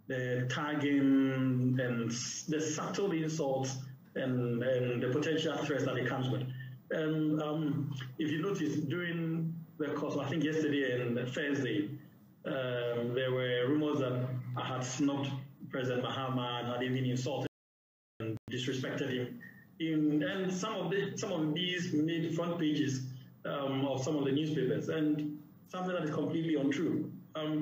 the tagging and the subtle insults and the potential threats that it comes with. If you notice, during the course, I think yesterday and Thursday, there were rumors that I had snubbed President Mahama and had even insulted and disrespected him. And some of these made front pages of some of the newspapers, and something that is completely untrue.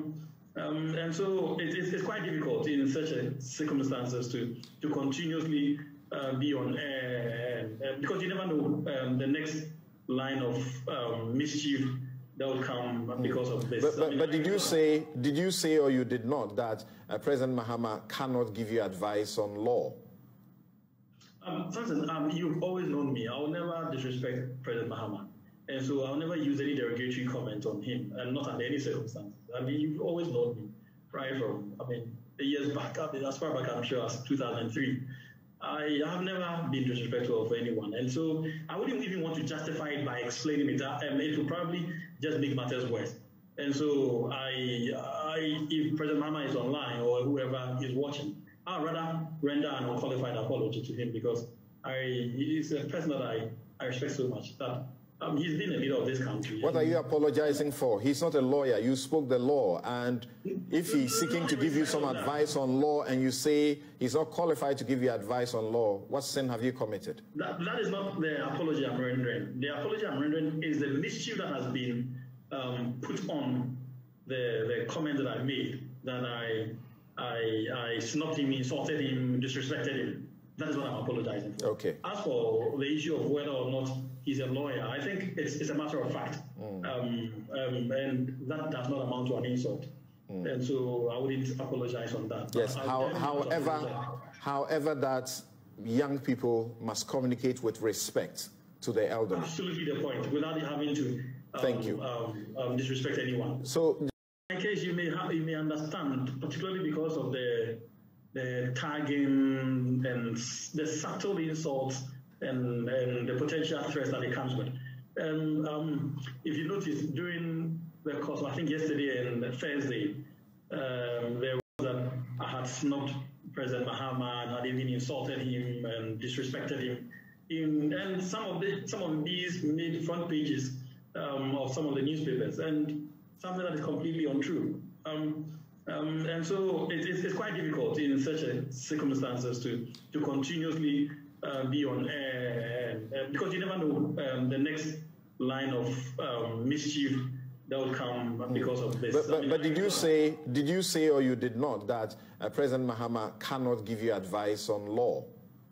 And so it's quite difficult in such circumstances to continuously be on air, because you never know the next line of mischief that will come because of this. But did you say or you did not that President Mahama cannot give you advice on law? Samson, you've always known me. I will never disrespect President Mahama. And so I'll never use any derogatory comment on him, and not under any circumstances. I mean, you've always known me, right from, the years back, as far back, I'm sure, as 2003. I have never been disrespectful of anyone. And so I wouldn't even want to justify it by explaining it. It will probably just make matters worse. And so if President Mahama is online or whoever is watching, I'd rather render an unqualified apology to him, because he's a person that I respect so much that he's been a leader of this country. What are you apologizing for? He's not a lawyer. You spoke the law. And if he's seeking to give you some advice on law and you say he's not qualified to give you advice on law, what sin have you committed? That is not the apology I'm rendering. The apology I'm rendering is the mischief that has been put on the comment that I made, that I snubbed him, insulted him, disrespected him. That is what I'm apologizing for. Okay. As for the issue of whether or not he's a lawyer, I think it's a matter of fact. And that does not amount to an insult. And so I wouldn't apologize on that. Yes, however that young people must communicate with respect to their elderly. Absolutely the point, without having to Thank you. Disrespect anyone. So, in case you may understand, particularly because of the tagging and the subtle insults and the potential threats that it comes with. If you notice, during the course, I think yesterday and Thursday, there was that I had snubbed President Mahama and had even insulted him and disrespected him. And some of these made front pages of some of the newspapers, and something that is completely untrue. And so it's quite difficult in such circumstances to continuously be on air, because you never know the next line of mischief that will come because of this. But did you say or you did not that President Mahama cannot give you advice on law?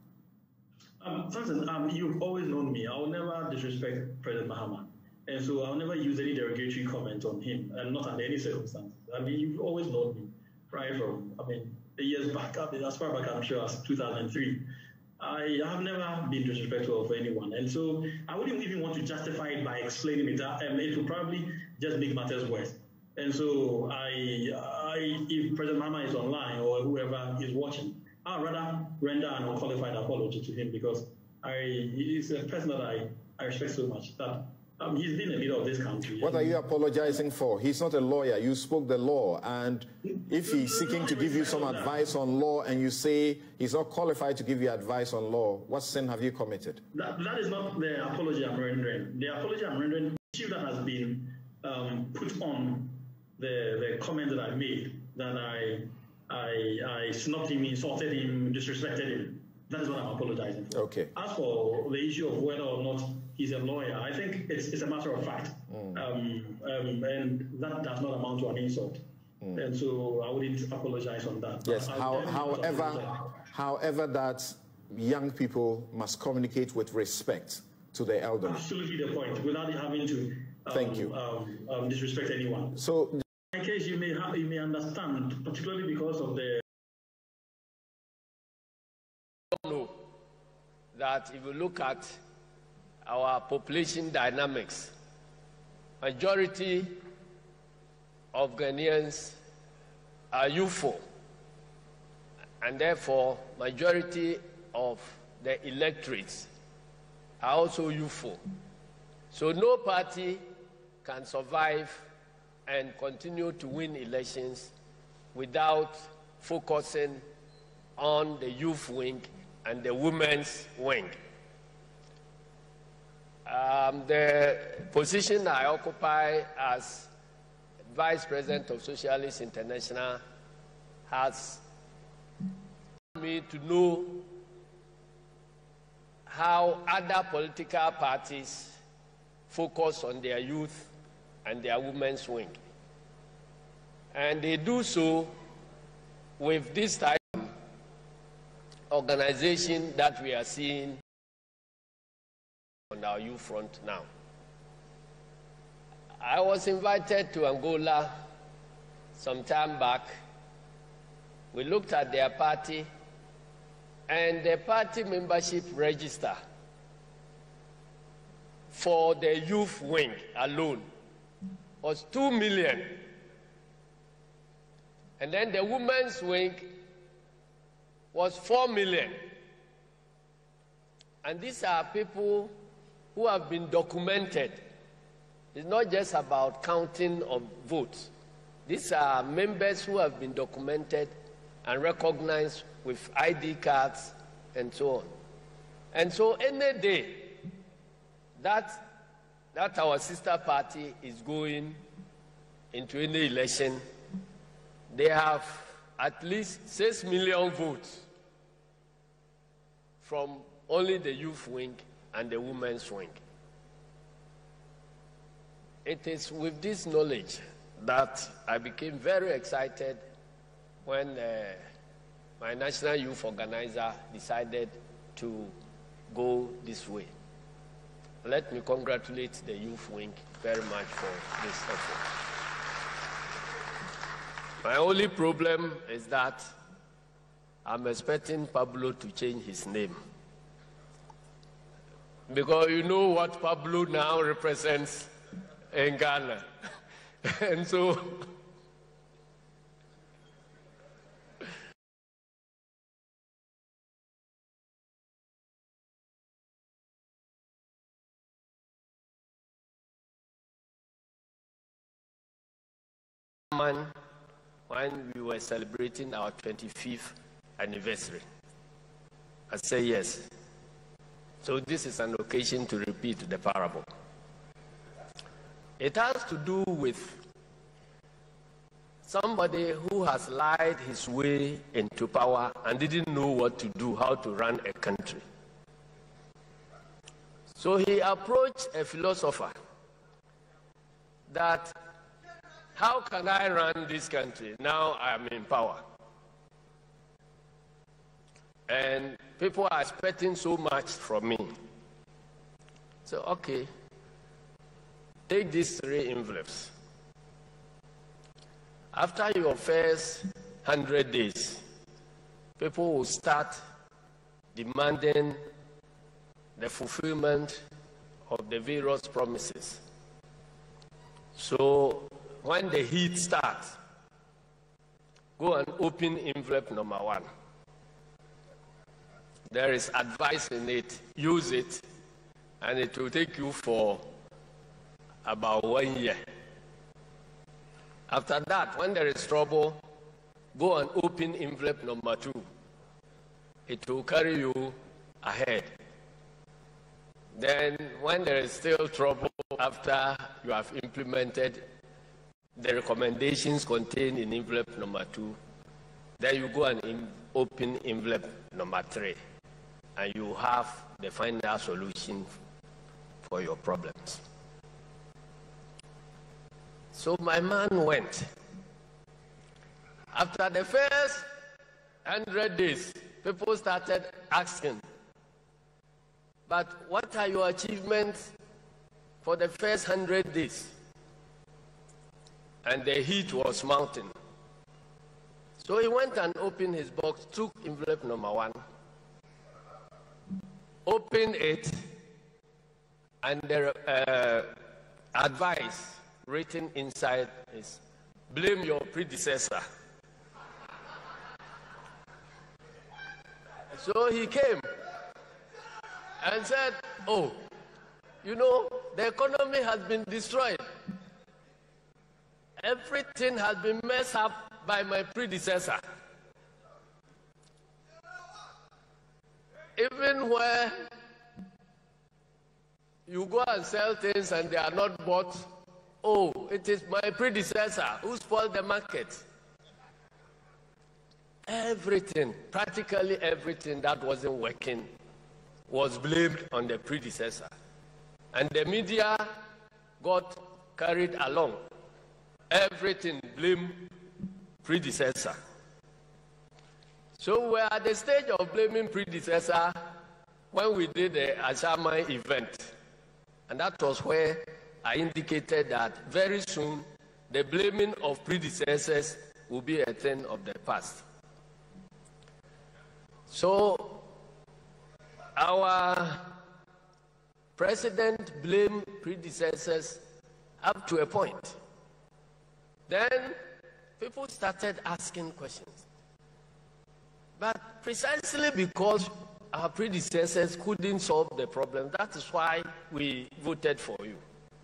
Samson, you've always known me. I will never disrespect President Mahama. And so I'll never use any derogatory comment on him, and not under any circumstances. I mean, you've always known me, right from, the years back, as far back, I'm sure, as 2003. I have never been disrespectful of anyone. And so I wouldn't even want to justify it by explaining it. It will probably just make matters worse. And so if President Mahama is online or whoever is watching, I'd rather render an unqualified apology to him, because he's a person that I respect so much that he's been a leader of this country. What are you apologizing for? He's not a lawyer. You spoke the law. And if he's seeking to give you some advice on law and you say he's not qualified to give you advice on law, what sin have you committed? That is not the apology I'm rendering. The apology I'm rendering is the issue that has been put on the comment that I made, that I snubbed him, insulted him, disrespected him. That is what I'm apologizing for. Okay. As for the issue of whether or not he's a lawyer, I think it's a matter of fact. And that does not amount to an insult. And so I wouldn't apologize on that. Yes, however that young people must communicate with respect to their elderly. Absolutely the point, without having to Thank you. Disrespect anyone. So, in case you may understand, particularly because of the know that if you look at our population dynamics, majority of Ghanaians are youthful, and therefore majority of the electorates are also youthful. So no party can survive and continue to win elections without focusing on the youth wing and the women's wing. The position I occupy as Vice President of Socialist International has me to know how other political parties focus on their youth and their women's wing. And they do so with this type of organization that we are seeing on our youth front now. I was invited to Angola some time back. We looked at their party, and the party membership register for the youth wing alone was 2 million. And then the women's wing was 4 million. And these are people who have been documented. It's not just about counting of votes. These are members who have been documented and recognized with ID cards and so on. And so any day that our sister party is going into any election, they have at least 6 million votes from only the youth wing and the women's wing. It is with this knowledge that I became very excited when my national youth organizer decided to go this way. Let me congratulate the youth wing very much for this effort. My only problem is that I'm expecting Pablo to change his name. Because you know what Pablo now represents in Ghana. And so when we were celebrating our 25th anniversary, I said yes. So this is an occasion to repeat the parable. It has to do with somebody who has lied his way into power and didn't know what to do, how to run a country. So he approached a philosopher that, how can I run this country? Now I'm in power. And people are expecting so much from me. So, okay, take these 3 envelopes. After your first 100 days, people will start demanding the fulfillment of the various promises. So, when the heat starts, go and open envelope number 1. There is advice in it. Use it, and it will take you for about 1 year. After that, when there is trouble, go and open envelope number 2. It will carry you ahead. Then, when there is still trouble after you have implemented the recommendations contained in envelope number 2, then you go and open envelope number 3, and you have the final solution for your problems. So my man went. After the first 100 days, people started asking, but what are your achievements for the first 100 days? And the heat was mounting. So he went and opened his box, took envelope number 1, opened it, and the advice written inside is, blame your predecessor. So he came and said, oh, you know, the economy has been destroyed. Everything has been messed up by my predecessor. even where you go and sell things and they are not bought, oh, it is my predecessor who spoiled the market. Everything, practically everything that wasn't working was blamed on the predecessor. And the media got carried along. Everything blamed predecessor. So we're at the stage of blaming predecessor when we did the Ashama event. And that was where I indicated that very soon the blaming of predecessors will be a thing of the past. So our president blamed predecessors up to a point. Then people started asking questions. But precisely because our predecessors couldn't solve the problem, that is why we voted for you.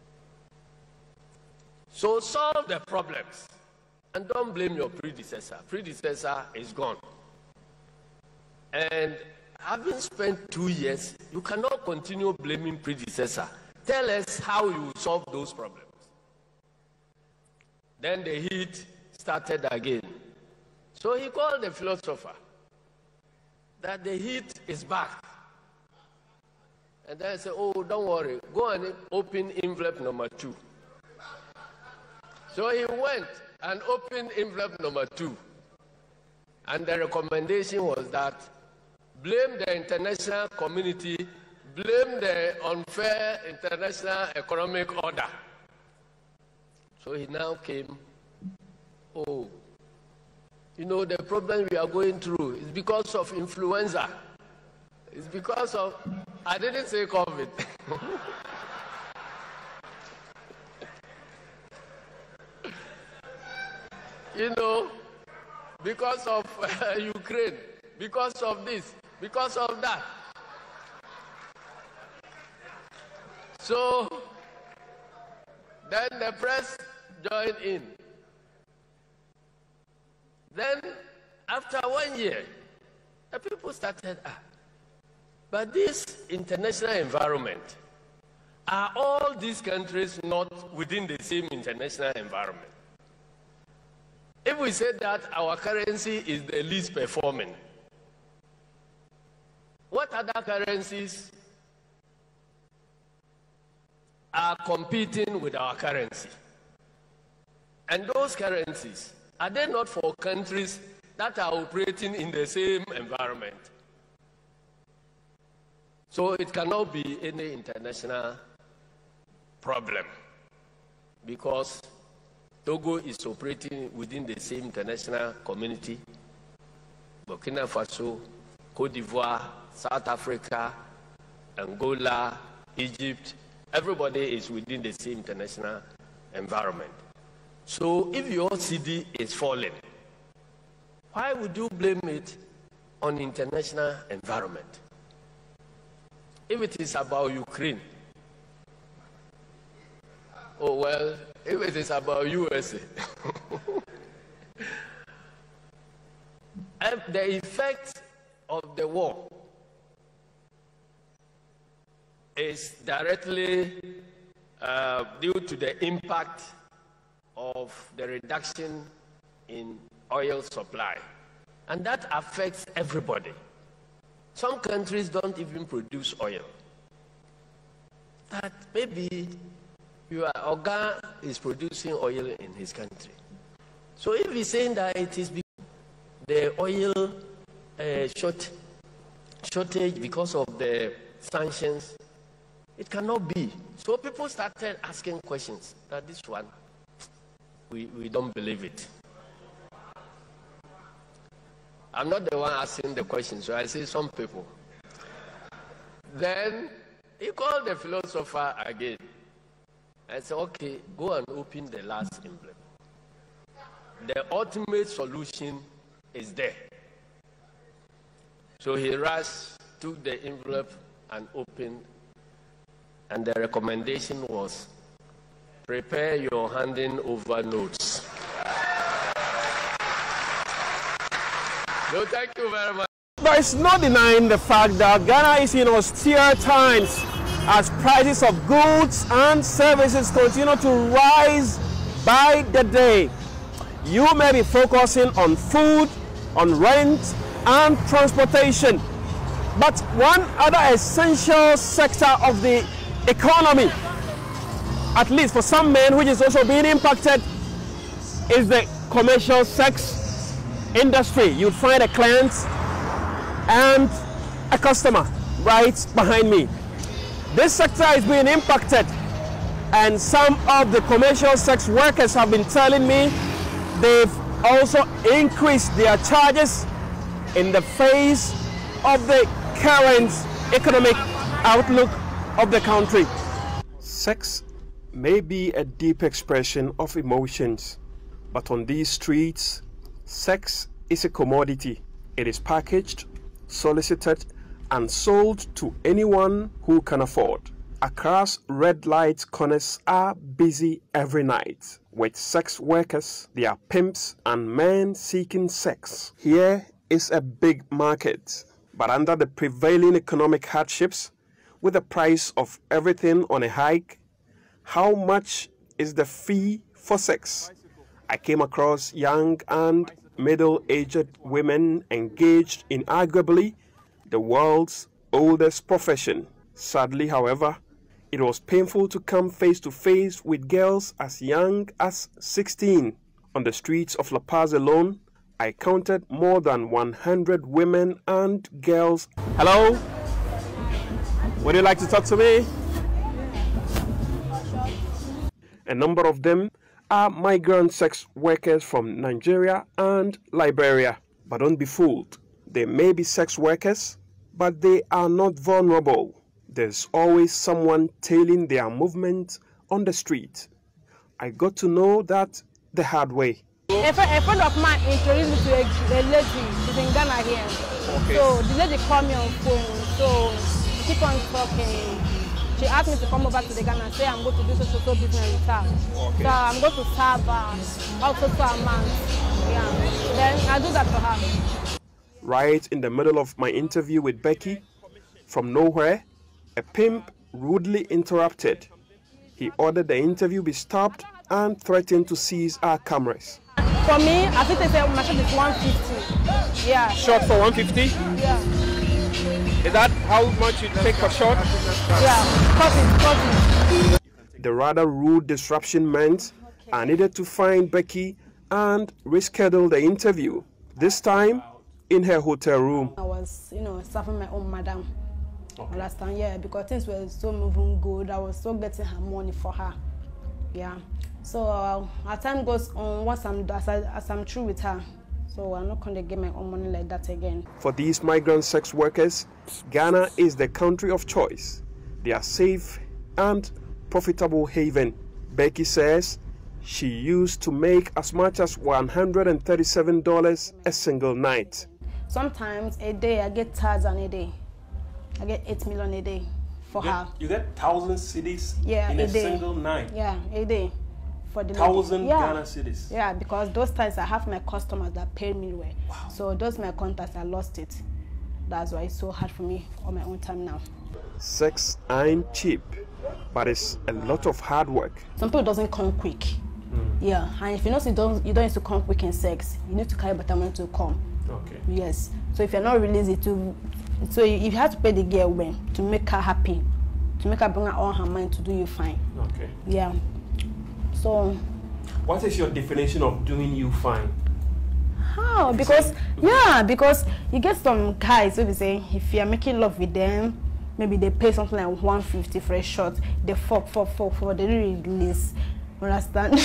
So solve the problems and don't blame your predecessor. Predecessor is gone. And having spent 2 years, you cannot continue blaming predecessor. Tell us how you solve those problems. Then the heat started again. So he called the philosopher that the heat is back. And then I said, oh, don't worry, go and open envelope number 2. So he went and opened envelope number 2. And the recommendation was that blame the international community, blame the unfair international economic order. So he now came, oh, you know, the problem we are going through is because of influenza. It's because of, I didn't say COVID. You know, because of Ukraine, because of this, because of that. So then the press joined in. Then after 1 year, the people started, but this international environment, are all these countries not within the same international environment? If we say that our currency is the least performing, what other currencies are competing with our currency? And those currencies, are they not for countries that are operating in the same environment? So it cannot be any international problem because Togo is operating within the same international community. Burkina Faso, Cote d'Ivoire, South Africa, Angola, Egypt, everybody is within the same international environment. So if your CD is falling, why would you blame it on international environment? If it is about Ukraine, oh well, if it is about USA, the effect of the war is directly due to the impact of the reduction in oil supply. And that affects everybody. Some countries don't even produce oil. That maybe your Oga is producing oil in his country. So if he's saying that it is the oil shortage because of the sanctions, it cannot be. So people started asking questions that this one, we don't believe it. I'm not the one asking the question, so I say some people. Then he called the philosopher again and said, okay, go and open the last envelope. The ultimate solution is there. So he rushed, took the envelope and opened, and the recommendation was, prepare your handing over notes. No, thank you very much. There is no denying the fact that Ghana is in austere times as prices of goods and services continue to rise by the day. You may be focusing on food, on rent, and transportation. But one other essential sector of the economy, at least for some men, which is also being impacted, is the commercial sex industry. You'd find a client and a customer right behind me. This sector is being impacted, and some of the commercial sex workers have been telling me they've also increased their charges in the face of the current economic outlook of the country. Sex may be a deep expression of emotions, but on these streets, sex is a commodity. It is packaged, solicited, and sold to anyone who can afford. Accra's red light corners are busy every night with sex workers, their pimps, and men seeking sex. Here is a big market, but under the prevailing economic hardships, with the price of everything on a hike, how much is the fee for sex? I came across young and middle-aged women engaged in arguably the world's oldest profession. Sadly, however, it was painful to come face to face with girls as young as 16. On the streets of La Paz alone, I counted more than 100 women and girls. Hello? Would you like to talk to me? A number of them are migrant sex workers from Nigeria and Liberia. But don't be fooled. They may be sex workers, but they are not vulnerable. There's always someone tailing their movement on the street. I got to know that the hard way. A friend of mine introduced me to a lady. She's in Ghana here. Okay. So the lady called me on phone. So she keep on talking. She asked me to come over to the Ghana and say I'm going to do social business with her. Okay. So I'm going to serve her also to a month. Yeah. Then I do that for her. Right in the middle of my interview with Becky, from nowhere, a pimp rudely interrupted. He ordered the interview be stopped and threatened to seize our cameras. For me, I think they say my shot is 150. Yeah. Shot for 150? Yeah. Is that how much you take per shot? Yeah. Cut it. The rather rude disruption meant I needed to find Becky and reschedule the interview. This time, in her hotel room. I was, serving my own madam. Okay. Last time, yeah, because things were so moving good. I was still getting her money for her. Yeah. So as time goes on, once I'm through with her, so I'm not going to get my own money like that again. For these migrant sex workers, Ghana is the country of choice. They are safe and profitable haven. Becky says she used to make as much as $137 a single night. Sometimes a day I get 1,000 a day. I get 8 million a day for her. You get 1,000 cedis in a single night? Yeah, a day. For the 1,000 Ghana cedis? Yeah, because those times I have my customers that pay me well. Wow. So those my contacts, I lost it. That's why it's so hard for me on my own time now. Sex ain't cheap, but it's a lot of hard work. Some people doesn't come quick. Yeah, and if you know you don't need to come quick in sex, you need to carry better money to come. Okay. Yes. So if you're not releasing so if you have to pay the girl when to make her happy, to make her bring her all her mind to do you fine. Okay. Yeah. So. What is your definition of doing you fine? How? Because you get some guys who be saying if you're making love with them, maybe they pay something like 150 for a shot, they fuck, they release. Understand?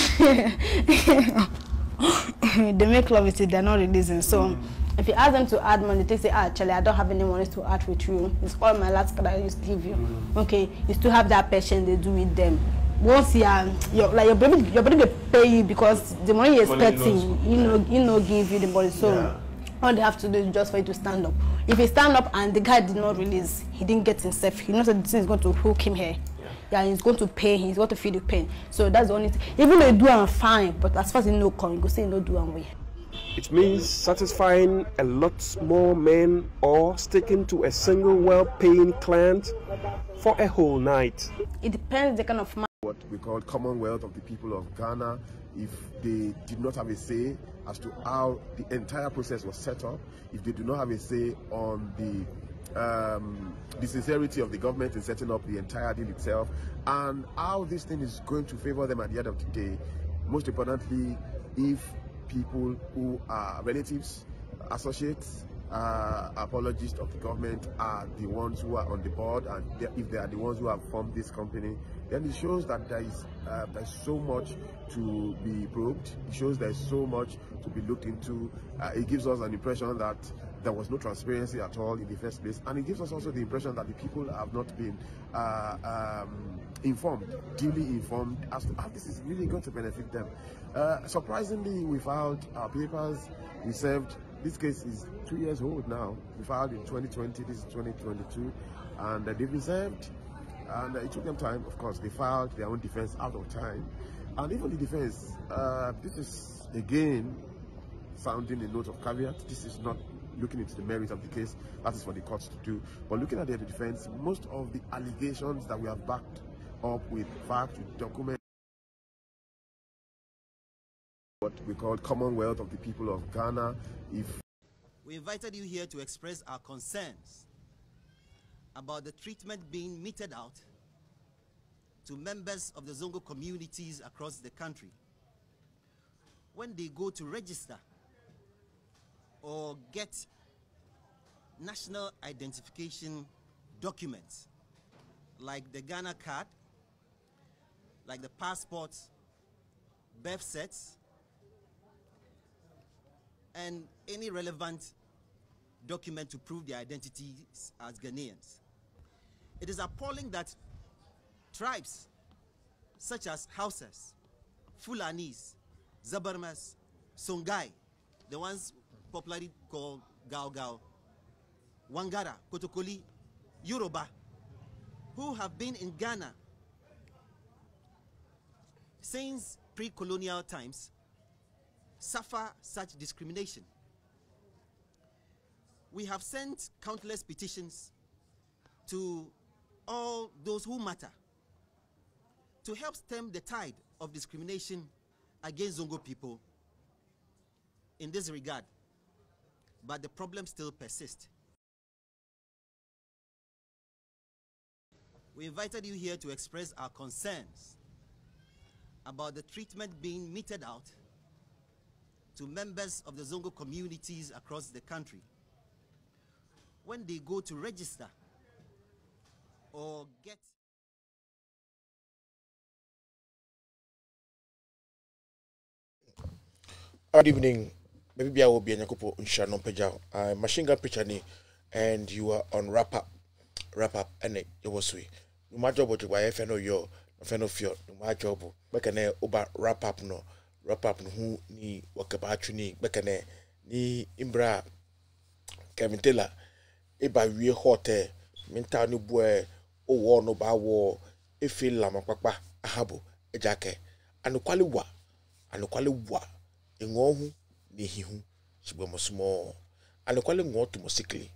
They make love with it, they're not releasing. So if you ask them to add money, they say, actually, I don't have any money to add with you. It's all my last card I used to give you. Okay, you still have that patience they do with them. Once your body will pay you because the money you're expecting, you know, give you the money. So all they have to do is just for you to stand up. If you stand up and the guy did not release, he didn't get himself. He knows that this is going to hook him here. Yeah, he's going to pay. He's going to feel the pain. So that's the only thing. Even though you do I'm fine, but as far as you know, come, you go say no do and way. It means satisfying a lot more men or sticking to a single well-paying client for a whole night. It depends the kind of man. What we call Commonwealth of the people of Ghana, if they did not have a say as to how the entire process was set up, if they do not have a say on the sincerity of the government in setting up the entire deal itself, and how this thing is going to favor them at the end of the day. Most importantly, if people who are relatives, associates, apologists of the government are the ones who are on the board, and if they are the ones who have formed this company, then it shows that there's so much to be probed. It shows there's so much to be looked into. It gives us an impression that there was no transparency at all in the first place, and it gives us also the impression that the people have not been duly informed as to how this is really going to benefit them. Surprisingly, we filed our papers. We served. This case is 2 years old now. We filed in 2020. This is 2022, and they've been served. And it took them time. Of course, they filed their own defense out of time, and even the defense. This is again sounding a note of caveat. This is not looking into the merit of the case. That is for the courts to do. But looking at the defense, most of the allegations that we have backed up with facts, with documents, what we call Commonwealth of the people of Ghana. We invited you here to express our concerns about the treatment being meted out to members of the Zongo communities across the country when they go to register or get national identification documents like the Ghana card, like the passports, birth certs, and any relevant document to prove their identities as Ghanaians. It is appalling that tribes such as Hausas, Fulanis, Zabarmas, Songhai, the ones popularly called Gao Gao, Wangara, Kotokoli, Yoruba, who have been in Ghana since pre-colonial times, suffer such discrimination. We have sent countless petitions to all those who matter to help stem the tide of discrimination against Zongo people in this regard, but the problem still persists. We invited you here to express our concerns about the treatment being meted out to members of the Zongo communities across the country when they go to register or get. Good evening. Maybe I will be a Nyakupo Unshanon Pejao. Machine gun picture ni, and you are on wrap up, and it was we. No matter what you are, FNO yo, FNO fio, no matter job, Bekane Uba wrap up no who ni wakabachu ni, Bekane ni Imbra Kevin Taylor, Eba we hote, Minta no boy, o war no ba war, Efi lama papa, ahabo, ejake, anukwali wa, ingohu ni hihu, shibwe small, anukwali ngotu mosikli.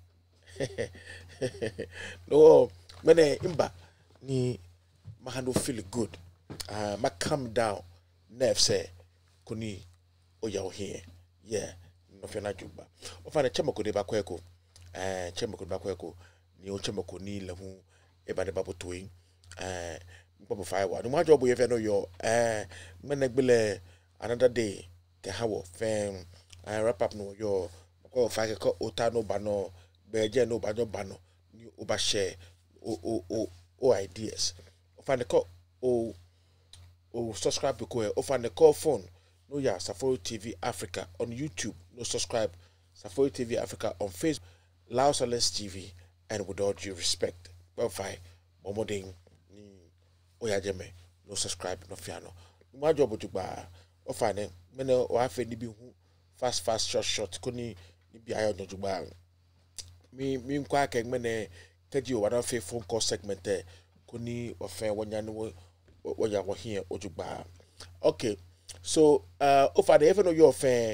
No, mene imba ni mahando feel good. Ma calm down. Nerve say kuni oya here. Yeah, no fena juba. Ofana chemako de bakweko. Chemako bakweko ni o chemako ni lehu eba de babu toyin. Babu firewa. No ma job we no yo. Mene gbele another day ke hawo fam. Wrap up no yo. Ko fa ke ko otano bano. Beje no bano ni oba share o ideas. Ofan call o subscribe because ofan call phone no ya Safari TV Africa on YouTube, no subscribe Safari TV Africa on Facebook, Laos TV, and with all due respect, Wi-Fi, Momoding ni oyajeme, no subscribe no fiano. My job to ba ofan mene o afa ni bi hu fast short koni ni bi ayo no ba. Me nkwa ka mene kaji o wana fe phone call segment kuni ofe wanya no woya wo here ojugba. Okay, so over the even your fan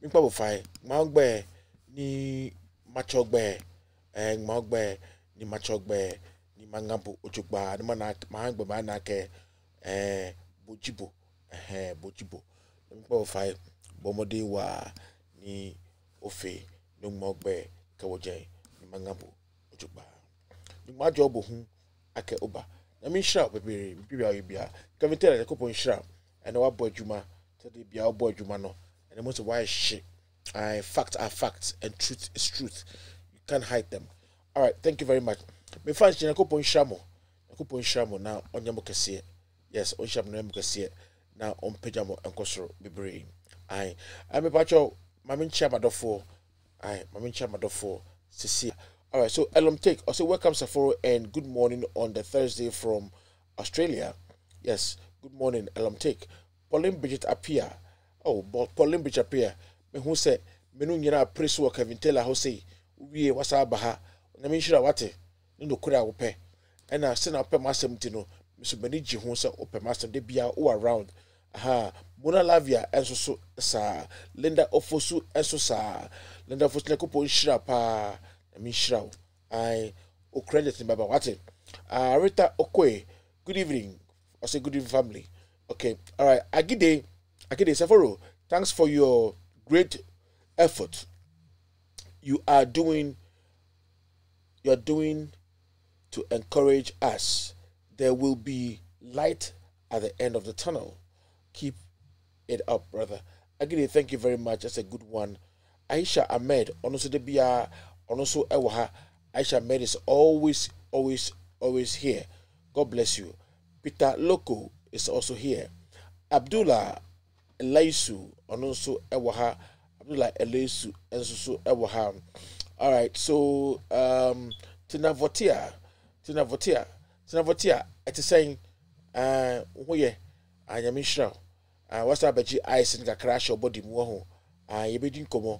Mikpa bo fai maogbe ni machogbe maogbe ni machogbe ni mangambo ojugba ni mahangbe manake bojibo bojibo Mikpa bo fai bomode wa ni ofe no mogbe kawoje ni mangambo ojugba ni majobo hu ake oba na mi shra bebere bibia bibia kamitele de kopon shra and wa boy juma to the bia boy juma no and the most why shit facts are facts and truth is truth. You can't hide them. All right, thank you very much. Me fans jina kopon shamo na onyamo kese. Yes, on shamo na kese na on pejamo enkosoro bebere. I me pacho mamin chama do for sisi. All right, so Elom Take. Also, welcome Saforo and good morning on the Thursday from Australia. Yes, good morning, Elom Take. Pauline Bridget appear. Oh, but Pauline Bridget appear. Me who say menu nyina praise work Kevin Taylor how say we wasa baha. Na me shira wate. No kura ope. And I send up masem tino. Me so many ji ho say ope masem de bia all around. Aha, Mona Lavia enso so sa. Linda Ofosu enso sa. Linda Ofosu ne kopo shira pa. Mishraw, o credit in Baba Wati. Rita Okwe, good evening. I say good evening, family. Okay, all right. Agide Saforo, thanks for your great effort. You are doing to encourage us. There will be light at the end of the tunnel. Keep it up, brother. Agide, thank you very much. That's a good one. Aisha Ahmed, Onoso Debia. Also, Aisha Ahmed is always here. God bless you. Peter Loko is also here. Abdullah Elaisu, also Abdullah Elaisu, also Ewaha. All right, so Tina Votia. It is saying, oh yeah, I am Mishra. What's up, Beji? I send a crash or body more. I be doing como.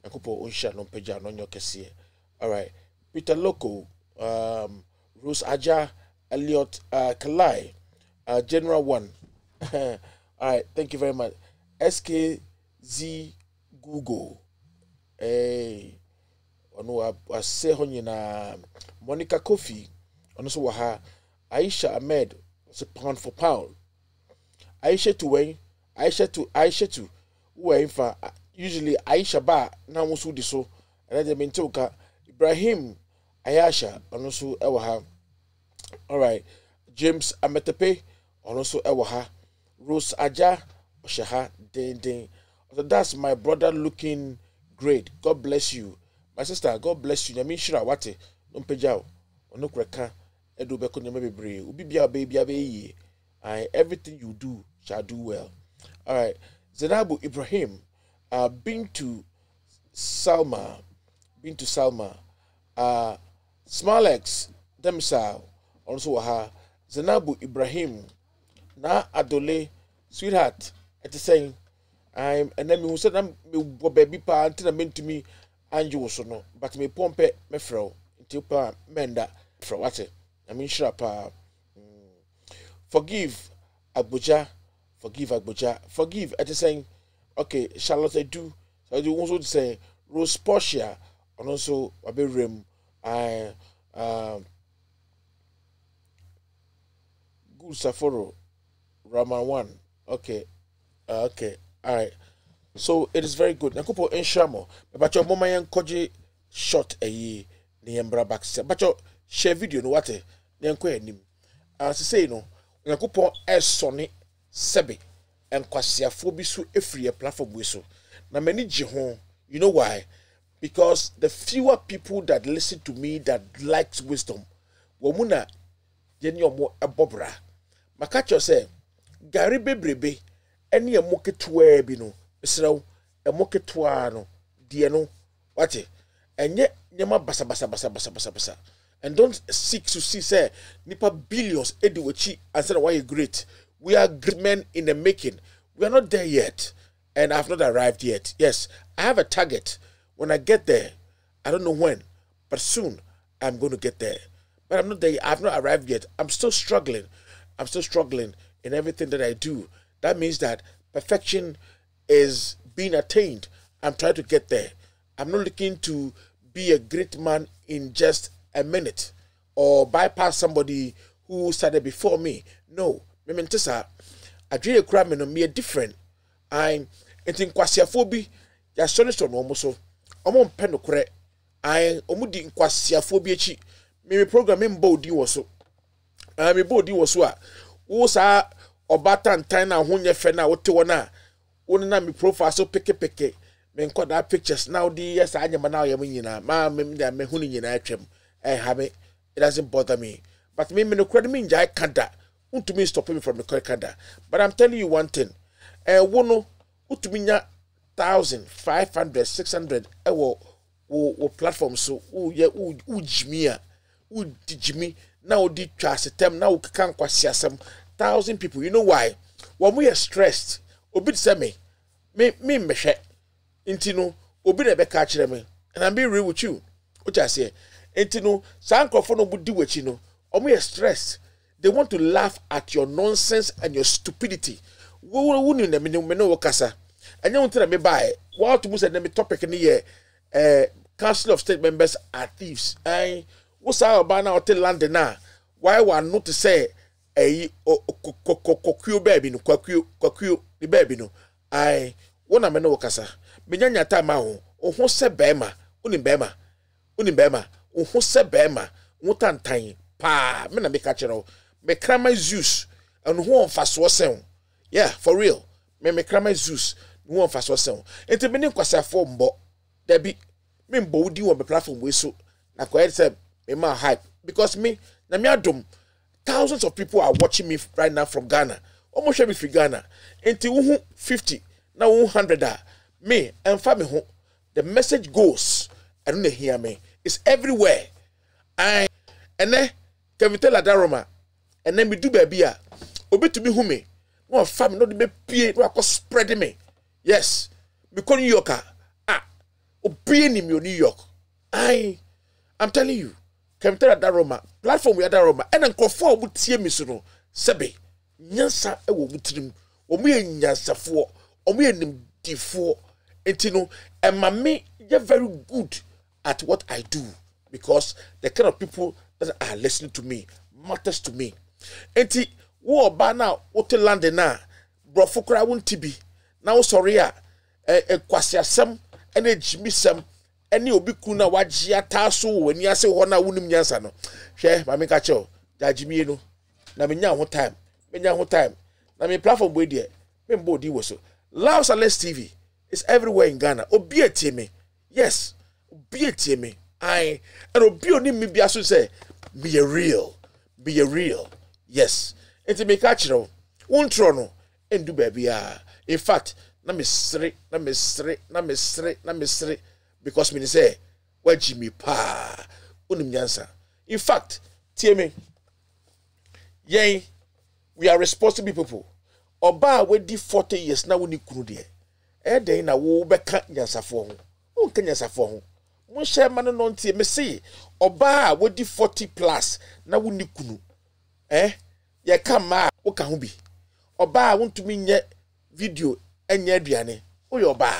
All right, Peter Loko, Rose Aja, Elliot Kalai, General 1. All right, thank you very much. SKZ Google. Hey, I say honey Monica Kofi, also waha Aisha Ahmed, was a pound for pound. Aisha to who are in fact. Usually Aisha ba na musu di so and then mentoka Ibrahim Ayasha also ewaha. All right, James Ametepe also ewaha. Rose Aja Oshaha ding. So that's my brother looking great. God bless you. My sister, God bless you. Nyami shira wate no pejao ono kreka edu beko nyame bebre ubi bia baby everything you do shall do well. All right, Zenabu Ibrahim. Bintu Salma, Smalex, Demsal, also Zenabu Ibrahim, Na Adole, sweetheart, it is saying, I'm an enemy who said I'm baby pa until I meant to me, and you also know, but me pompe me fro, until pa menda, fro what it, I mean, shrapa. Forgive Abuja, forgive, it is saying, okay, Charlotte, I do also say Rose Portia, and also Abe Rim, Good Saforo, Raman 1. Okay, all right. So it is very good. Nakupo Enshamo, but your mama yan koji shot a ye, Niembra back, but your share video no what Nanko nim. As I say, no, Nakupo S Sonny Sebi. And kwasiafo bi so efri platform we so na many jihon. You know why? Because the fewer people that listen to me that likes wisdom womuna yeni omo ebobra makacho say gari bebrebe ene emoketua bi no esrew emoketua no de no wate enye nyema basa and don't seek to see say nipa billions ediwachi and say why you great. We are great men in the making. We are not there yet. And I have not arrived yet. Yes, I have a target. When I get there, I don't know when, but soon I'm going to get there. But I'm not there. I have not arrived yet. I'm still struggling. in everything that I do. That means that perfection is being attained I'm trying to get there. I'm not looking to be a great man in just a minute or bypass somebody who started before me. No, mementisa. I dream a crime and me different. I'm in quasiaphobia. Ya sonison almost so. I'm pen correct. I omudi quasiaphobia chi. Me program in body was so. Me body was so. Wo sa obata ntana hunye fe na wote wona. Wona na me profile so peke. Me nko that pictures now the yes anyama now yam nyina. Ma me me hunu nyina atwam. Have it. It doesn't bother me. But me no credit me njai kanda. Untumi stop me from the kanda. But I'm telling you one thing. Wono utumi nya 1,500, 600 wo platform so jimia dijimi na odi twa setem na wo kan kwasi asem 1,000 people. You know why? When we are stressed, obi say me mehwe intino obi na be ka kire me, and I'm being real with you. What I say intino sankrofo no budi wachi no omo are stressed. They want to laugh at your nonsense and your stupidity. Wo ni na me no wakasa. And you tell me by what to say the topic in the Council of State Members are thieves. I what's our banner hotel London now? Why one not to say a koku baby no koku the baby no? I wanna me no kasa. Binyanya time ho se bema unibema ho se bema mutantan pa me na me catch me krama Zeus and who on fast was yeah, for real. Me krama Zeus no one fast was enti me nkwasa fo mbo da bi me mbo wudi on the platform we so na ko say me ma hype because me na me adom thousands of people are watching me right now from Ghana. Almost me from Ghana. Enti wo 50 na 100 me and family ho the message goes. I don't hear me. It's everywhere. And then can we tell Adaroma and then we do baby obi to me who me no family no be pie no akọ spread me. Yes, because New Yorker, obi in New York. I'm telling you, can tell that Roma platform we are that Roma, and then conform with TMI Sebe, Nyansa, a woman, or me and Nyansa for, or me and him D4, and you know, and my me, you're very good at what I do because the kind of people that are listening to me matters to me. And ti, wo ba na, what to land na, bro, fukra won't be. Now sorry kwasi asem ene jimi sem ene obi kuna wajia taso when ya se ho na wunim nyansa no hwe ma me ka che o da jimi no na me nya ho time na me platform we there me mbodi wo so Loud Silence TV is everywhere in Ghana. Obi etie me, yes, obi etie me. And obi oni me bia so say be a real, yes. Enti me ka kire wo wontro no endu ba bia. In fact, na me sre because me say where Jimmy pa unim nyansa. In fact, tie me. Yen we are responsible people. Oba we di 40 years na woni kunu de. Den na wo beka nyansafo ho. Won ka nyansafo ho. Mo share man no ntie me say oba we di 40 plus na woni kunu. Ye ka ma wo ka ho bi. Oba wontumi nye video enye aduane oyo ba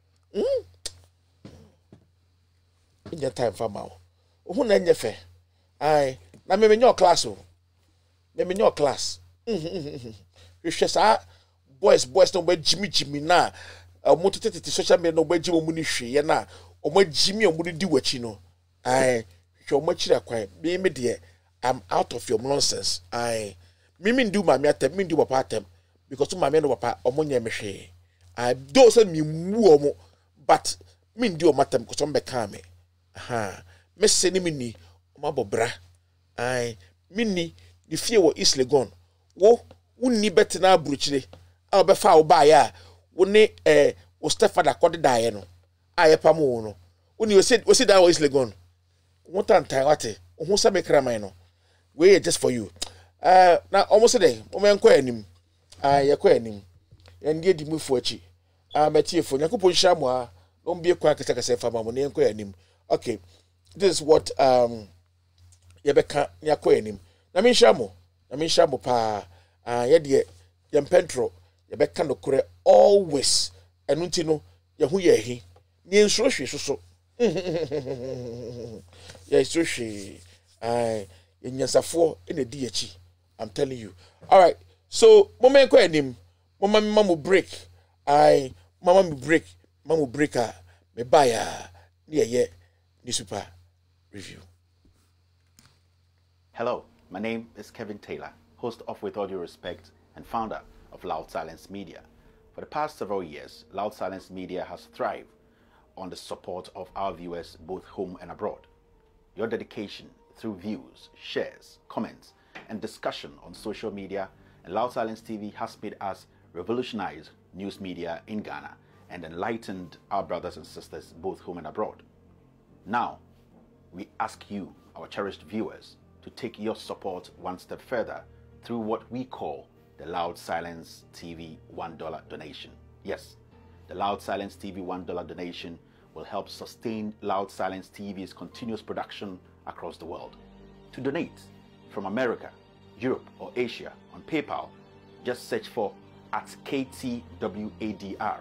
inja time for ma o na enye fe na me menyo class o me menyo class hwe sa boys no ba jimi na mo tete social media no ba jimi mo ni hwe ye na o ma jimi o mo di wachi no hwe o ma chira kwan me de I'm out of your nonsense me do ma me atem me do papa atem because to my men papa omonya mehwe do say me mu omo but me ndi o matem because on be ka me me se ni me ni o ma bobra me ni the fear wo East Legon wo wonni betina abruchire a be fa wo ba ya wo ne o Stefada kode dae no aye pa mo no wonni we see that wo East Legon wo tantan wate wo hu sa me kraman no we just for you na almost dey o men ko anim yakwa anim ndi edi mu fu achi metie fu yakopon hia mo a no mbie kwa kasa fa ma mo ne yakwa anim. Okay, this is what yebeka yakwa anim na me hia mo pa ye de ye mpentro yebeka no kure always enu nti no ye hu ye hi Nien so so. Yeah, so she in Yasafo in the DHE. I'm telling you. All right. So, moment ko enim. Mama break. Mama break. Mama breaker. Me buy ni super review. Hello, my name is Kevin Taylor, host of With All Due Respect and founder of Loud Silence Media. For the past several years, Loud Silence Media has thrived on the support of our viewers both home and abroad. Your dedication through views, shares, comments, and discussion on social media and Loud Silence TV has made us revolutionize news media in Ghana and enlightened our brothers and sisters both home and abroad. Now, we ask you, our cherished viewers, to take your support one step further through what we call the Loud Silence TV $1 donation. Yes, the Loud Silence TV $1 donation will help sustain Loud Silence TV's continuous production across the world. To donate from America, Europe, or Asia on PayPal, just search for @KTWADR,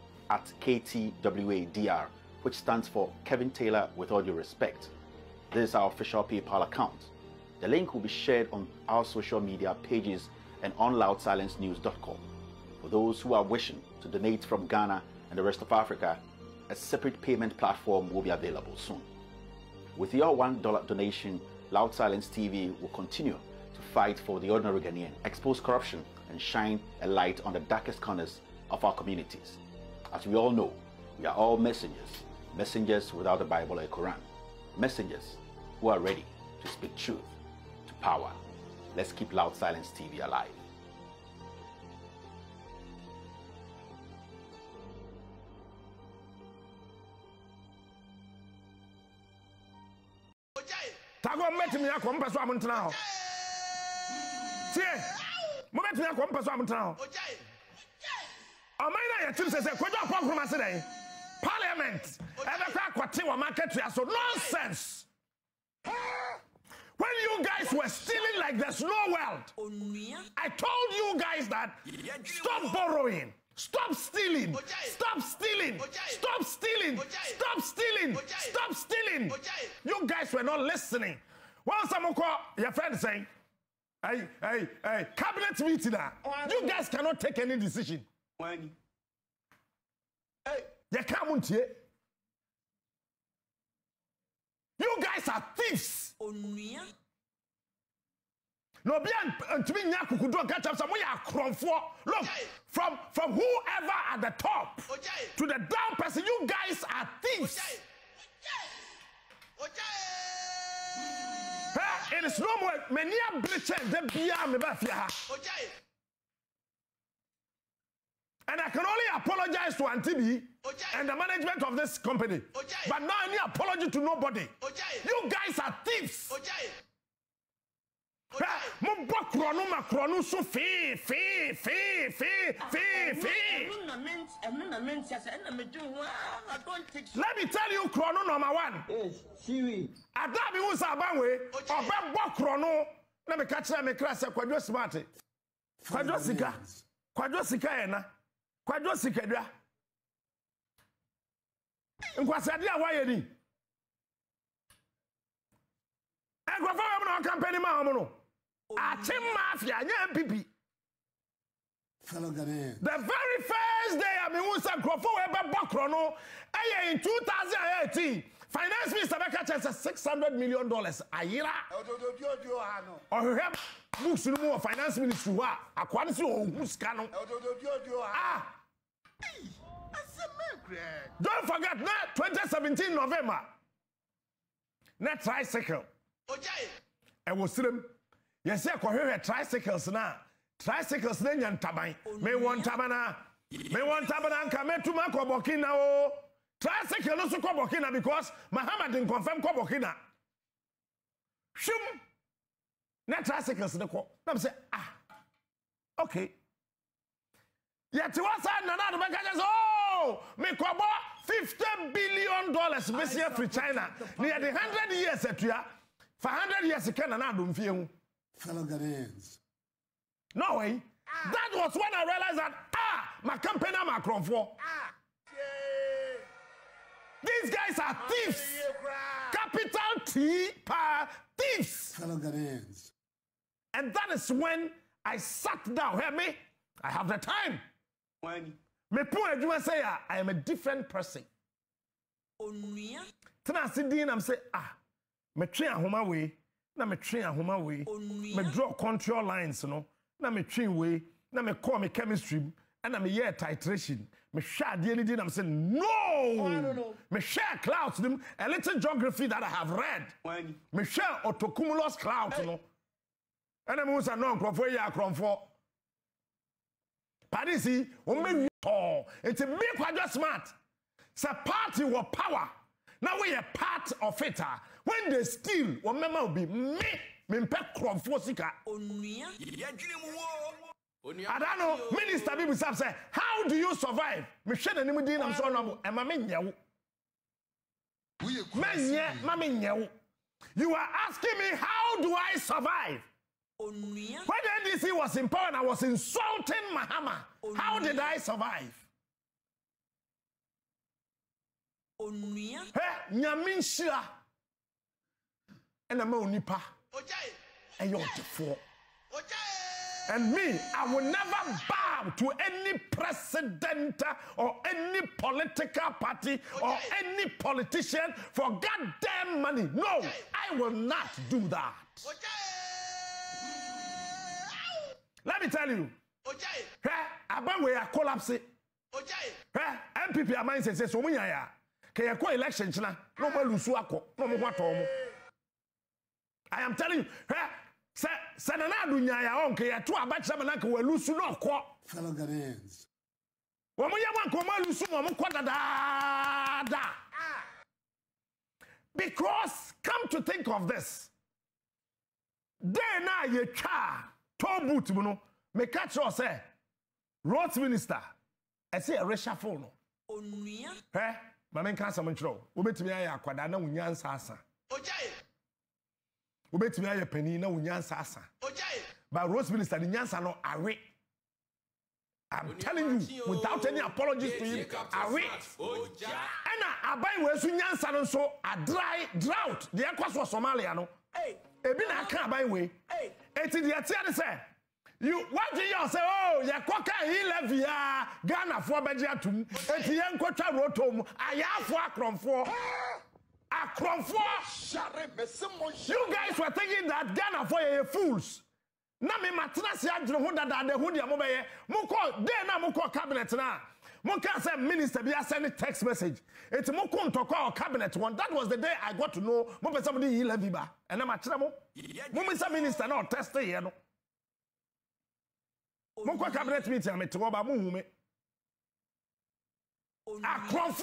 @KTWADR, which stands for Kevin Taylor With All Due Respect. This is our official PayPal account. The link will be shared on our social media pages and on loudsilencenews.com. For those who are wishing to donate from Ghana and the rest of Africa, a separate payment platform will be available soon. With your $1 donation, Loud Silence TV will continue to fight for the ordinary Ghanaian, expose corruption, and shine a light on the darkest corners of our communities. As we all know, we are all messengers, messengers without a Bible or a Quran, messengers who are ready to speak truth to power. Let's keep Loud Silence TV alive. Tago met me a compass to Amontana. See, moment me a compass to Amontana. Amina, your says, Quadra from us today. Parliament, ever crack what you market to us, so nonsense. When you guys were stealing like there's no world, I told you guys that stop borrowing. Stop stealing! Stop stealing! Stop stealing! Stop stealing! Stop stealing! You guys were not listening. Once someone call your friend saying, hey, cabinet meeting now. You guys cannot take any decision. Hey, you can't here. You guys are thieves. No be and to me nyaku kudo catch up some we are cromfo. Look, from whoever at the top to the down person, you guys are thieves. It is no more many bleachers than bia me bafia. And I can only apologize to Auntie B and the management of this company. But now I need apology to nobody. You guys are thieves. Macron, so fee. Let me tell you, Chrono number one. Yes, Siri. Adabi was a banwe, or Bambo Chrono. Let me catch them a class of Quadro Smarty. Quadrosica, Quadrosica. And what's the idea? Why are you? I go for a company, Mamono. Achim Mafia, MPP. Fellow Ghanaians. The very first day I mean, Bokrono, in 2018, Finance Minister Beka says $600 million a year. Or you have books no more Finance Ministry. Aquansi or Muscano. Don't forget that 2017 November. Net tricycle. I was them. Yes, I can hear tricycles now. Tricycles then yan tabai. Me want tabana. Me want tabana come to Mako Burkina. Oh, tricycle also ko Burkina because Muhammad didn't confirm ko Burkina. Shum. Na tricycles the ko. Nam say okay. Yet was another because oh, me ko $50 billion this year for China. Near the 100 years at ya. For 100 years, you cannot do feel. Fellow Ghanaians. No way. That was when I realized that, my company, Macron for. These guys are thieves. Capital T, thieves. Fellow Ghanaians. And that is when I sat down. Hear me? I have the time. When? Me point you say I am a different person. Tena sidin am say me train ahoma we na me train ahoma we me draw control lines no na me train we na me call me chemistry and na me year titration me share the anything I'm saying no me share clouds them a little geography that I have read When? me share autocumulus clouds no and I'm also no crofo ya cromfo Parisi o me it's a big quite smart. It's a party with power. Now we are part of it. When they steal, what member will be me pet crop for sika. I don't know. Minister people say, how do you survive? Michelle and Nimudin, I'm so noble. And Mamma, you are asking me, how do I survive? When the NDC was in power and I was insulting Mahama, how did I survive? Nyamin Shira and a Monipa and you're the four. And me, I will never bow to any president or any political party or any politician for goddamn money. No, I will not do that. Let me tell you. About where I collapse it. MPP are says so many ya. Can you election china? No more lusuako, no more what. I am telling you, Sanana dunya on kaya to about Samanaka will lose no quo. Fellow Ghanaians. When we want to lose no quarter da. Because come to think of this, then I ye cha toboot muno me catch us say roads minister. I say a reshuffle no. Mama can some control. Ubetimi aye akwada na unyansa asa. Ubetimi aye penny na unyansa asa. But Rose Minister the nyansa no are. I'm telling you without any apologies to him. Are. And abai we su nyansa no so a drought. The akwas was Somalia no. Ebi na aka abai we. Eti the atia say you what do you say? Oh, ya koka he levia Ghana for Bejiatum. Eti yen kwatwa rotom ayafo akromfo. You guys were thinking that Ghana for you fools. Na me matna se adwene ho dada de ho dia mo beye. Mo ko de na mo ko cabinet na. Mo can say minister be send text message. Eti mo ko ntokwa cabinet one. That was the day I got to know mo be somebody he levy ba. And na ma kire mo. Mo minister na test here no. Mon quoi cabinet meeting me to ba mu me akrofo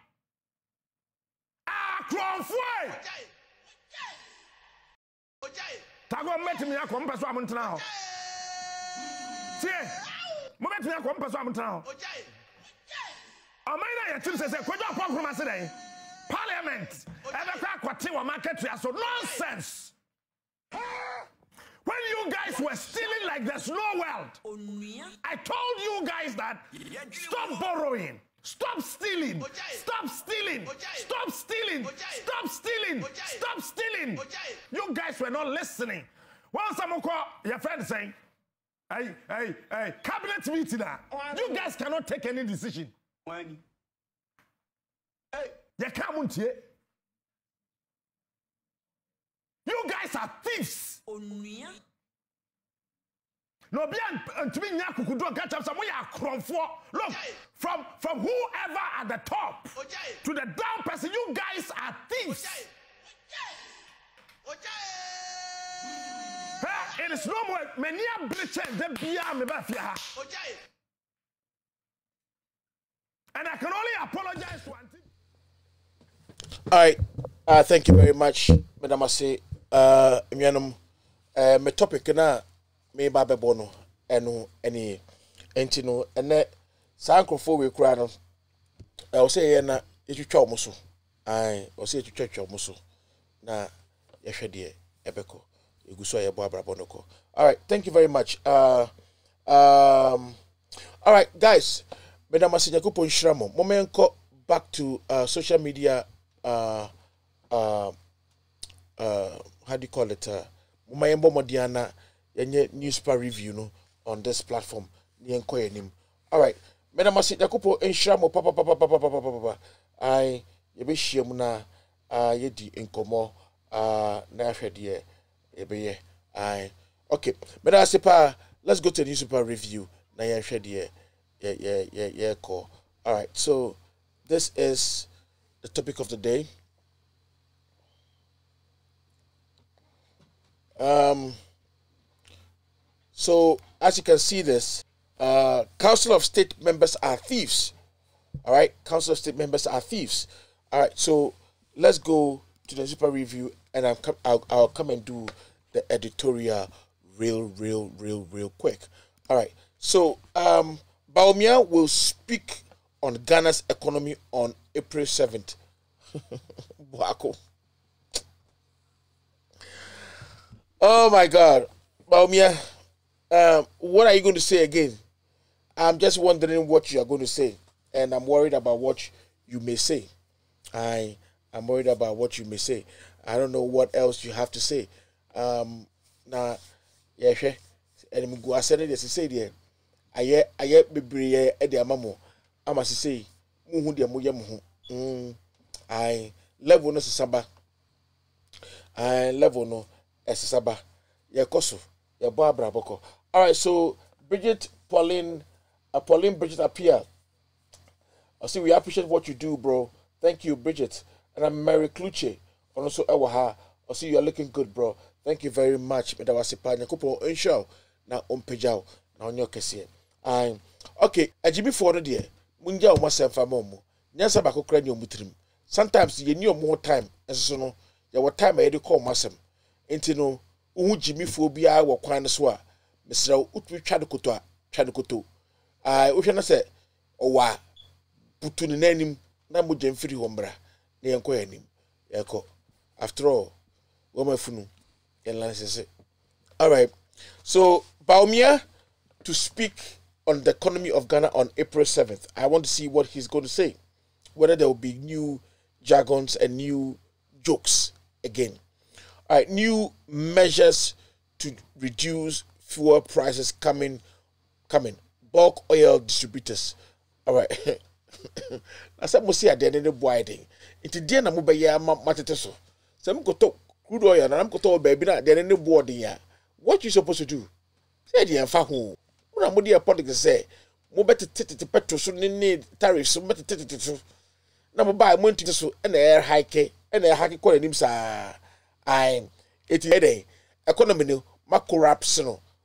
tago met me akom peso amntena ho tie mo met me akom peso amntena ho amaina ya tim say kwajo akwakrom ase den parliament ebe kwa kwate wa market ya so nonsense. When you guys were stealing like there's no world, I told you guys that stop borrowing, stop stealing, stop stealing, stop stealing, stop stealing, stop stealing. You guys were not listening. Once I'm your friend saying, hey, cabinet meeting now. You guys cannot take any decision. When? Hey, you can't here. You guys are thieves. No be to me nyakuku do catch up some we are cromfo. Look, from whoever at the top to the down person, you guys are thieves. It is no more many bleaching the bia me ba fia. And I can only apologize to Auntie. All right. Thank you very much, Madam Ase. My topic na me ba bebono eno any entino ene sankrofo we kura no o say na etwetwa omuso ai o say etwetwa omuso na yehwe de ebeko eguso ye bo abrabonoko. All right, thank you very much. All right, guys, Madam Ase Nyakupo Nshiramo momenko back to social media. How do you call it? Mumayembo Modiana, newspaper review no on this platform. All right. Madam Masi Yakupo Enshamo papa. I yebeshi muna yedi inkomo na hwede yebeye. I okay. Madam Sepa, let's go to the newspaper review. Na hwede yeah call. All right. So this is the topic of the day. So as you can see this, Council of State members are thieves. All right, Council of State members are thieves. All right, so let's go to the super review, and I'll come and do the editorial real quick. All right, so Bawumia will speak on Ghana's economy on April 7th. Oh my God, Bawumia, what are you going to say again? I'm just wondering what you are going to say, and I'm worried about what you may say. I'm worried about what you may say. I don't know what else you have to say. Now, yeah, and I said it as I say there. I be at the amamo. I must say, I level no samba. I level no as saba. Yeah, koso. Yeah, Barbara Boko. All right, so Pauline Bridget appear. I see we appreciate what you do, bro. Thank you, Bridget. And I'm Mary Cluche. And also Ewaha. I see you are looking good, bro. Thank you very much. Medawasipa Nyakupo Enshaw. Na Ompejao. Na onyo kese. Okay, Jimmy for no dear. Munja o masemfa momo. Nyansa bako kra nyo mutrim. Sometimes you need more time. Enso no, ya what time I dey call masem. Enti no, Jimmy for bia wo kwan so a. Mesra utwi twa de koto. Uhwe say owa putu ni nanim na mo jemfiri hombra na yenko yanim yeko after all wo mafunu yenlansese. All right, so Bawumia to speak on the economy of Ghana on April 7th. I want to see what he's going to say, whether there will be new jargons and new jokes again. All right, new measures to reduce fuel prices coming. Bulk oil distributors. All right. I said, "Musi at the end of the boarding. It's the end of my mateteso. Some go to crude oil and I'm go to baby na the end of the boarding. What you supposed to do? Say the enfahu. Una mo dia politics say. Mo better tete petrol so need tariffs so better tete so. Na mo buy mo ntete so na air hike kwa nim sa. It is economy no makorapse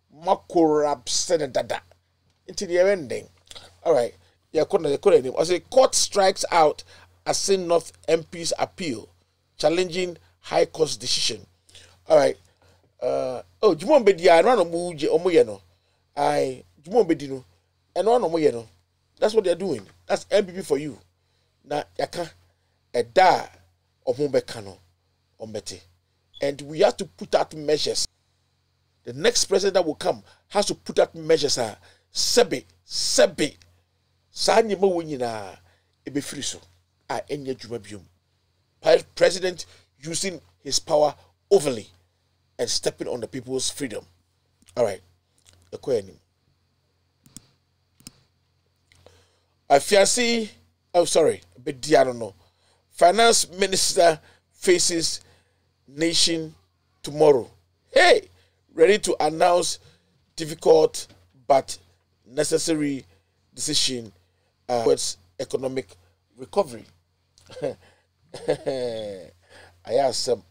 dada. Into the ending. All right. Yeah, I say court strikes out Asin North MP's appeal challenging High Court decision. All right. Jumon bedi ya no muje omoye no. Jumon bedi no. Eno no moye no. That's what they're doing. That's MPP for you. Na yaka eda omobeka no ombete. And we have to put out measures. The next president that will come has to put out measures. Sebe. Sanya mawunyina ebe friso. Enye jumabium. President using his power overly and stepping on the people's freedom. All right. Afiasi. Oh, sorry. But I don't know. Finance Minister faces nation tomorrow. Hey, ready to announce difficult but necessary decision towards economic recovery. I asked some.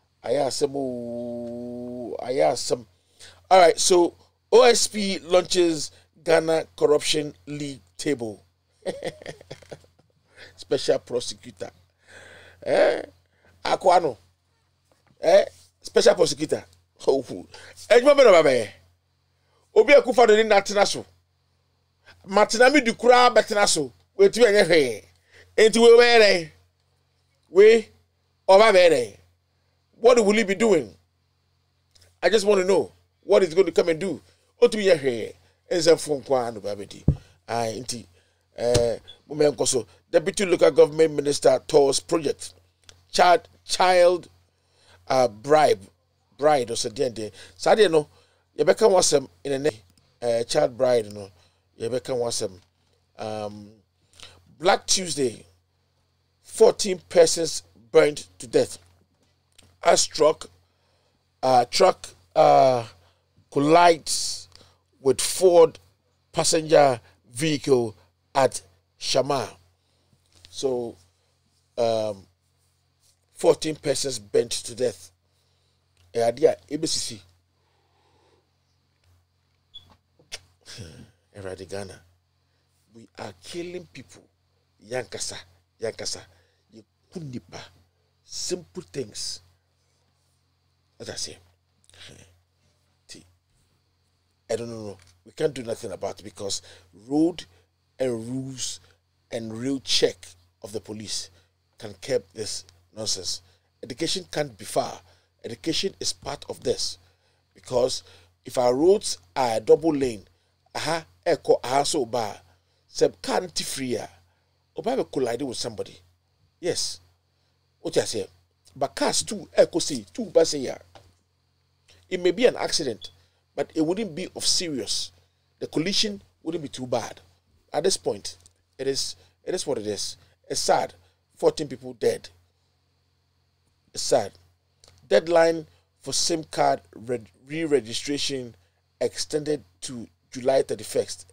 All right, so OSP launches Ghana Corruption League table. Special prosecutor. Aquano. Special prosecutor. Obi akufa do ni natena so. Matena mi dukura betena so. Wetu enye hwe. Enti we were. We over there. What will he be doing? I just want to know what he's going to come and do. Otu ye hwe. Enze fon kwa no babedi. Enti Mumenkoso, Deputy Local Government Minister tours project. Child bride or something. Sadia no, Yebeka wasem in a name. Child bride no, Yebeka wasem. Black Tuesday, 14 persons burned to death as truck collides with Ford passenger vehicle at Shama. So 14 persons burnt to death. Idea ABCC. Ghana. We are killing people. Yankasa. Yekunipa. Simple things. As I say. I don't know. We can't do nothing about it because road and rules and real check of the police can curb this nonsense. Education can't be far. Education is part of this. Because if our roads are a double lane, so bar, sub can't free, or collide with somebody. Yes. What I say? But cars too, two buses. It may be an accident, but it wouldn't be of serious. The collision wouldn't be too bad. At this point, it is what it is. It's sad. 14 people dead. It's sad. Deadline for SIM card re-registration extended to July 31st.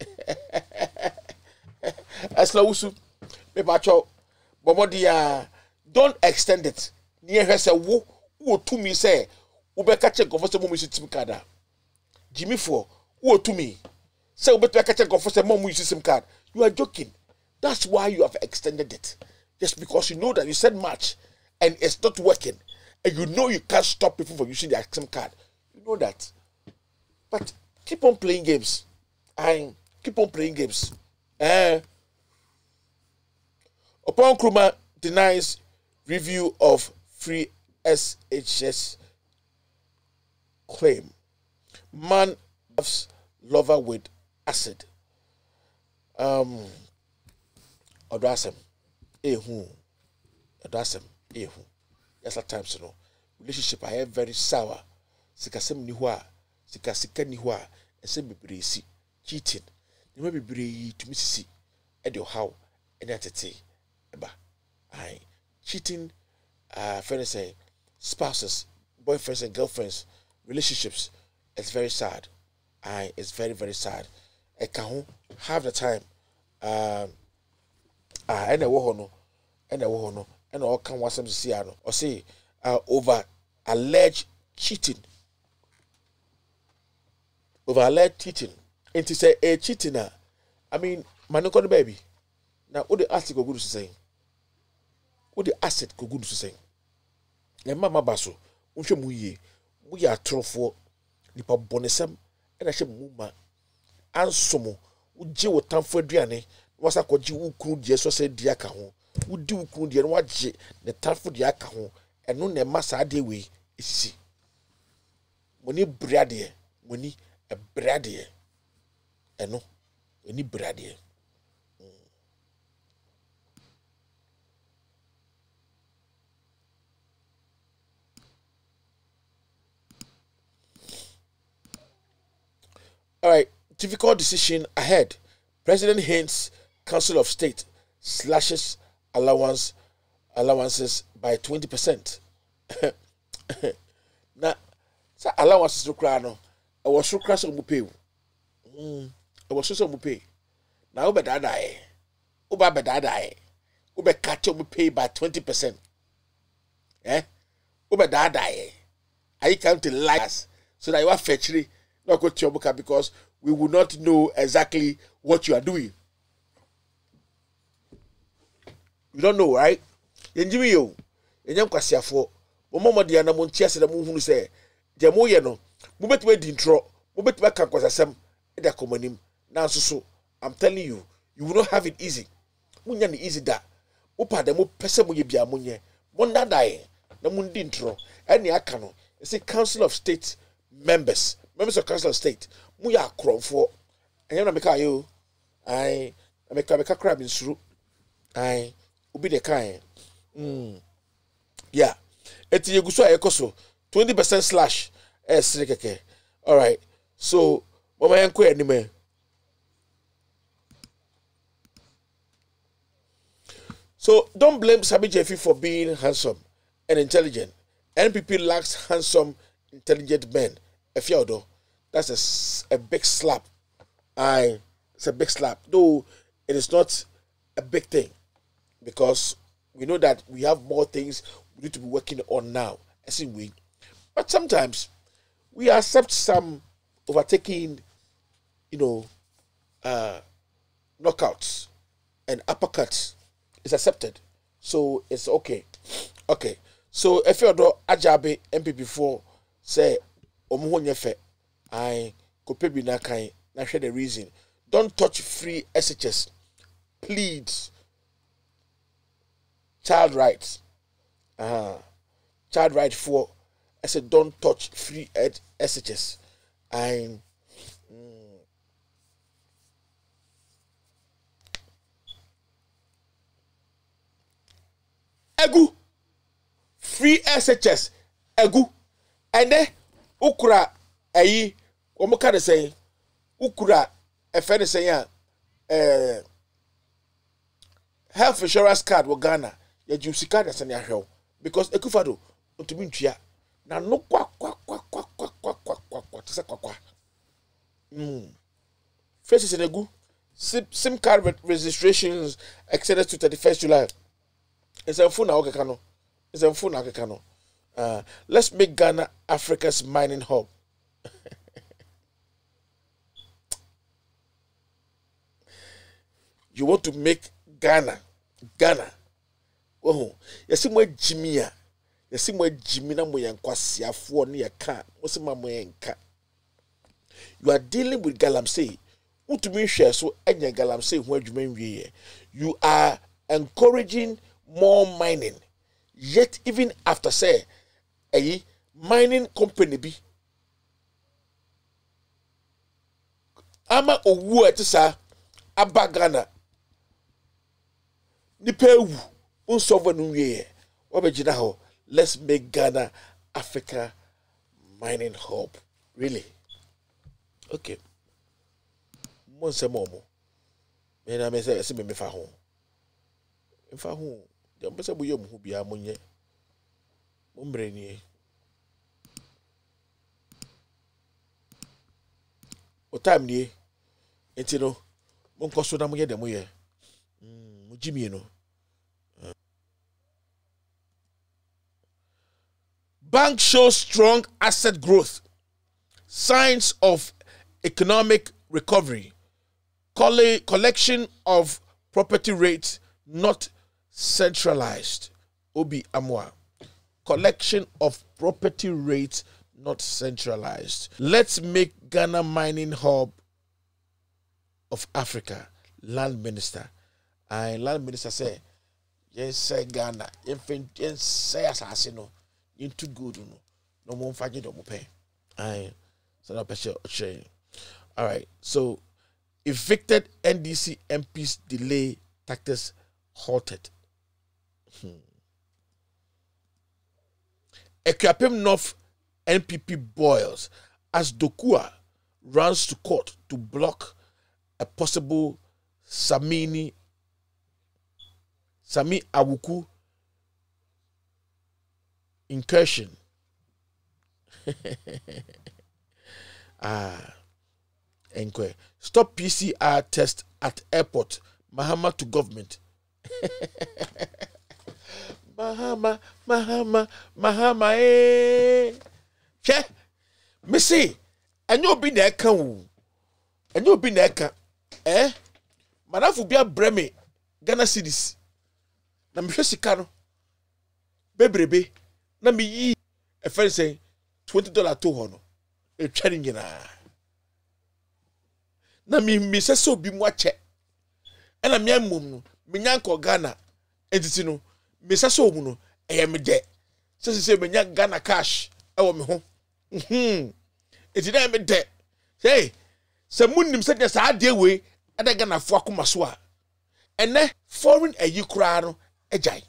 Aslawusu, Mepacho, Bomodia, don't extend it. Near her say, who to me say, Ubeka check of us a moment SIM card. Jimmy for, who to me say, Ubeka check of us a moment SIM card. You are joking. That's why you have extended it. Just because you know that you said much and it's not working. And you know you can't stop people from using their SIM card. You know that. But keep on playing games. Keep on playing games. Upon Nkrumah denies review of free SHS claim. Man loves lover with acid. Odasem. Odasem. Yes, at times, you know, relationship I am very sour. Sikasem niwa, sikasika niwa, and send me bracey, cheating. You may be brave to Mississippi at your how and at a tea. Cheating, friends say, spouses, boyfriends and girlfriends, relationships. It's very sad. It's very, very sad. I can't have the time. And I will no. And all can want some to see or say over alleged cheating. Over alleged cheating. And to say a cheating. I mean, man, no baby. Now, what the asset go good to say? What the asset go good to say? And Mama Basso, unche muye, we are trofo, nipa bonesem, and I shall muma. And somo, uji wo tamfo aduane, was a koji ukru Jesus said diakaho. Would do kundi and watch the tough for the akaho and no ne massa de way is see. Money brady, money a brady, and no, any brady. All right, difficult decision ahead. President hints Council of State slashes allowances by 20%. Now, allowances to cry no. I was so crash on pay. I was so pay. Now over that die. Over catch up pay by 20%. Over that die. I come to lies so that you are fetching not go to your book because we will not know exactly what you are doing. You don't know, right? Yenjimi yo. Yenyam kwasiafo. Momo de na montia se da mo hunu se. Je mo ye no. Mo betwe di intro. Mo betwe kan kwasasem e da komanim. Na so I'm telling you, you will not have it easy. Munya ni easy da. Mo pa da mo pese mo ye bia mo nye. Mo ndadae na mo di intro. Eni aka no. It's a Council of State members of Council of State. Mo ya kromfo. Enyam na meka yo. ameka crab insuru ai obi de kan yeah eti yeguso ayekoso 20% slash esre keke all right so mama yanko anime so don't blame Sabi Jeffy for being handsome and intelligent. NPP lacks handsome intelligent men. Efiodo, that's a big slap. It's a big slap, though it is not a big thing because we know that we have more things we need to be working on now. As in we, but sometimes we accept some overtaking, knockouts and uppercuts. It's accepted, so it's okay. Okay, so Efiodo Ajabe MPP4 say omuhonyefe I kopebi na kan na share the reason. Don't touch free SHS. Please. Child rights. Child right for I said don't touch free SHS. Egu free SHS egu and then ukura ayi omuka de say ukura efe de say health insurance card wo Ghana ya juicy card de say ahwew because ekufado ontumi ntua na no kwa tse kwa faces egu sim card registrations extended to 31st July. It's a phone now, it's a phone now. Let's make Ghana Africa's mining hub. You want to make Ghana. Oh, you see my Jimmy. You see my Jimmy na moyen kwasi afuo ne yaka. What's my moyen ka? You are dealing with galamsey. Utumi hwe so enya galamsey ho adwuma nwie. You are encouraging more mining, yet even after say a mining company be ama owu etisa abagana nipewu unsolve no wie obegina ho. Let's make Ghana Africa mining hub. Really? Okay. Monse momo me na me say me fa ho dem pese bo yom hu bia monye mombre ni o time ni enti no monko so na moye dem ye mo jimi no bank shows strong asset growth, signs of economic recovery, collection of property rates not centralized. Obi Amwa. Collection of property rates not centralized. Let's make Ghana mining hub of Africa. Land Minister. Land Minister say, yes, say Ghana. Yes, say assassino. Into good no more fighting no more pay. So no pressure. All right. So evicted NDC MPs delay tactics halted. Equiapem North NPP boils as Dokua runs to court to block a possible Sami Awuku incursion. Enque. Stop PCR test at airport. Mahama to government. Mahama, Che, Missy, and you'll be there, and you'll be there, Manafu be a breme, Ghana cities. Namshikano, Baby, Nami, a friend say $20 to honor, a challenge. Nami, Mrs. So be watch and I'm young mum, Minyanko Ghana, and it's no, Mrs. So muno, I am dead. So say, Minyak Ghana cash, I want me home. It's a damn dead. Hey, some moon said, yes, I deal way, and I gonna fuck my swa. And then foreign a Ukraine ejai.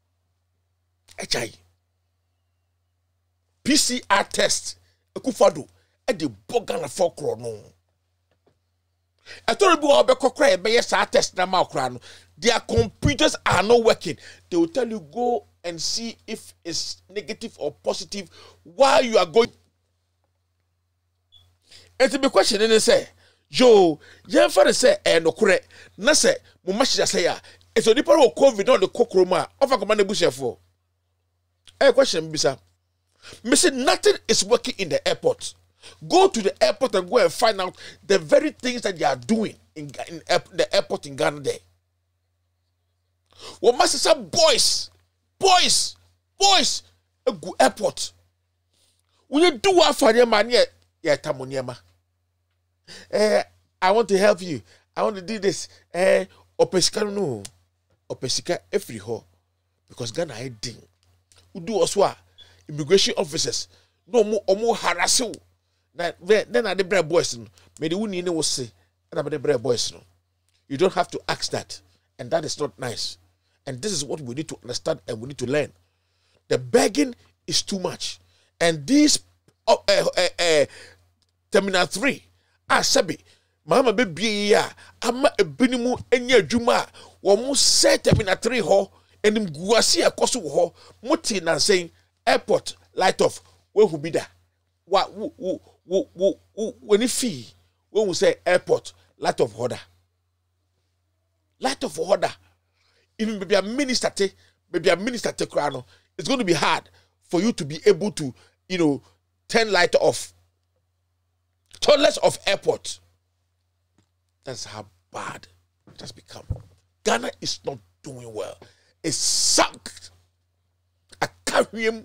PCR test ekufado e de boga na fokro no. Etoribu obekokra e be sa test na ma okra no. Their computers are not working. They will tell you go and see if it's negative or positive while you are going. And to be questioning and say, yo, you for say no correct. Na say mo machine say ya. It's only part of COVID on the kokroma. Of a command bush for. Question bisa. Me say nothing is working in the airport. Go to the airport and go and find out the very things that they are doing in the airport in Ghana there. What must say boys, a good airport. When you do what for your man, yeah, tamoniema. I want to help you. I want to do this. Opesika no, opesika every ho, because Ghana I ding. We do also immigration officers no more harass you. Then are the brave boys. Maybe we need to say about the brave boys. You don't have to ask that, and that is not nice. And this is what we need to understand and we need to learn. The begging is too much. And this Terminal 3, Sabi, Mama baby ya, ama ebinimu enye juma, wamu se Terminal 3 ho, and guasi akosu ho, muti na saying airport light off, where who be there? When if fee, when we say airport light of order. Light of order. Even maybe a minister crano, it's going to be hard for you to be able to, turn light off. Toilets of airport. That's how bad it has become. Ghana is not doing well. It's sunk. A carrying.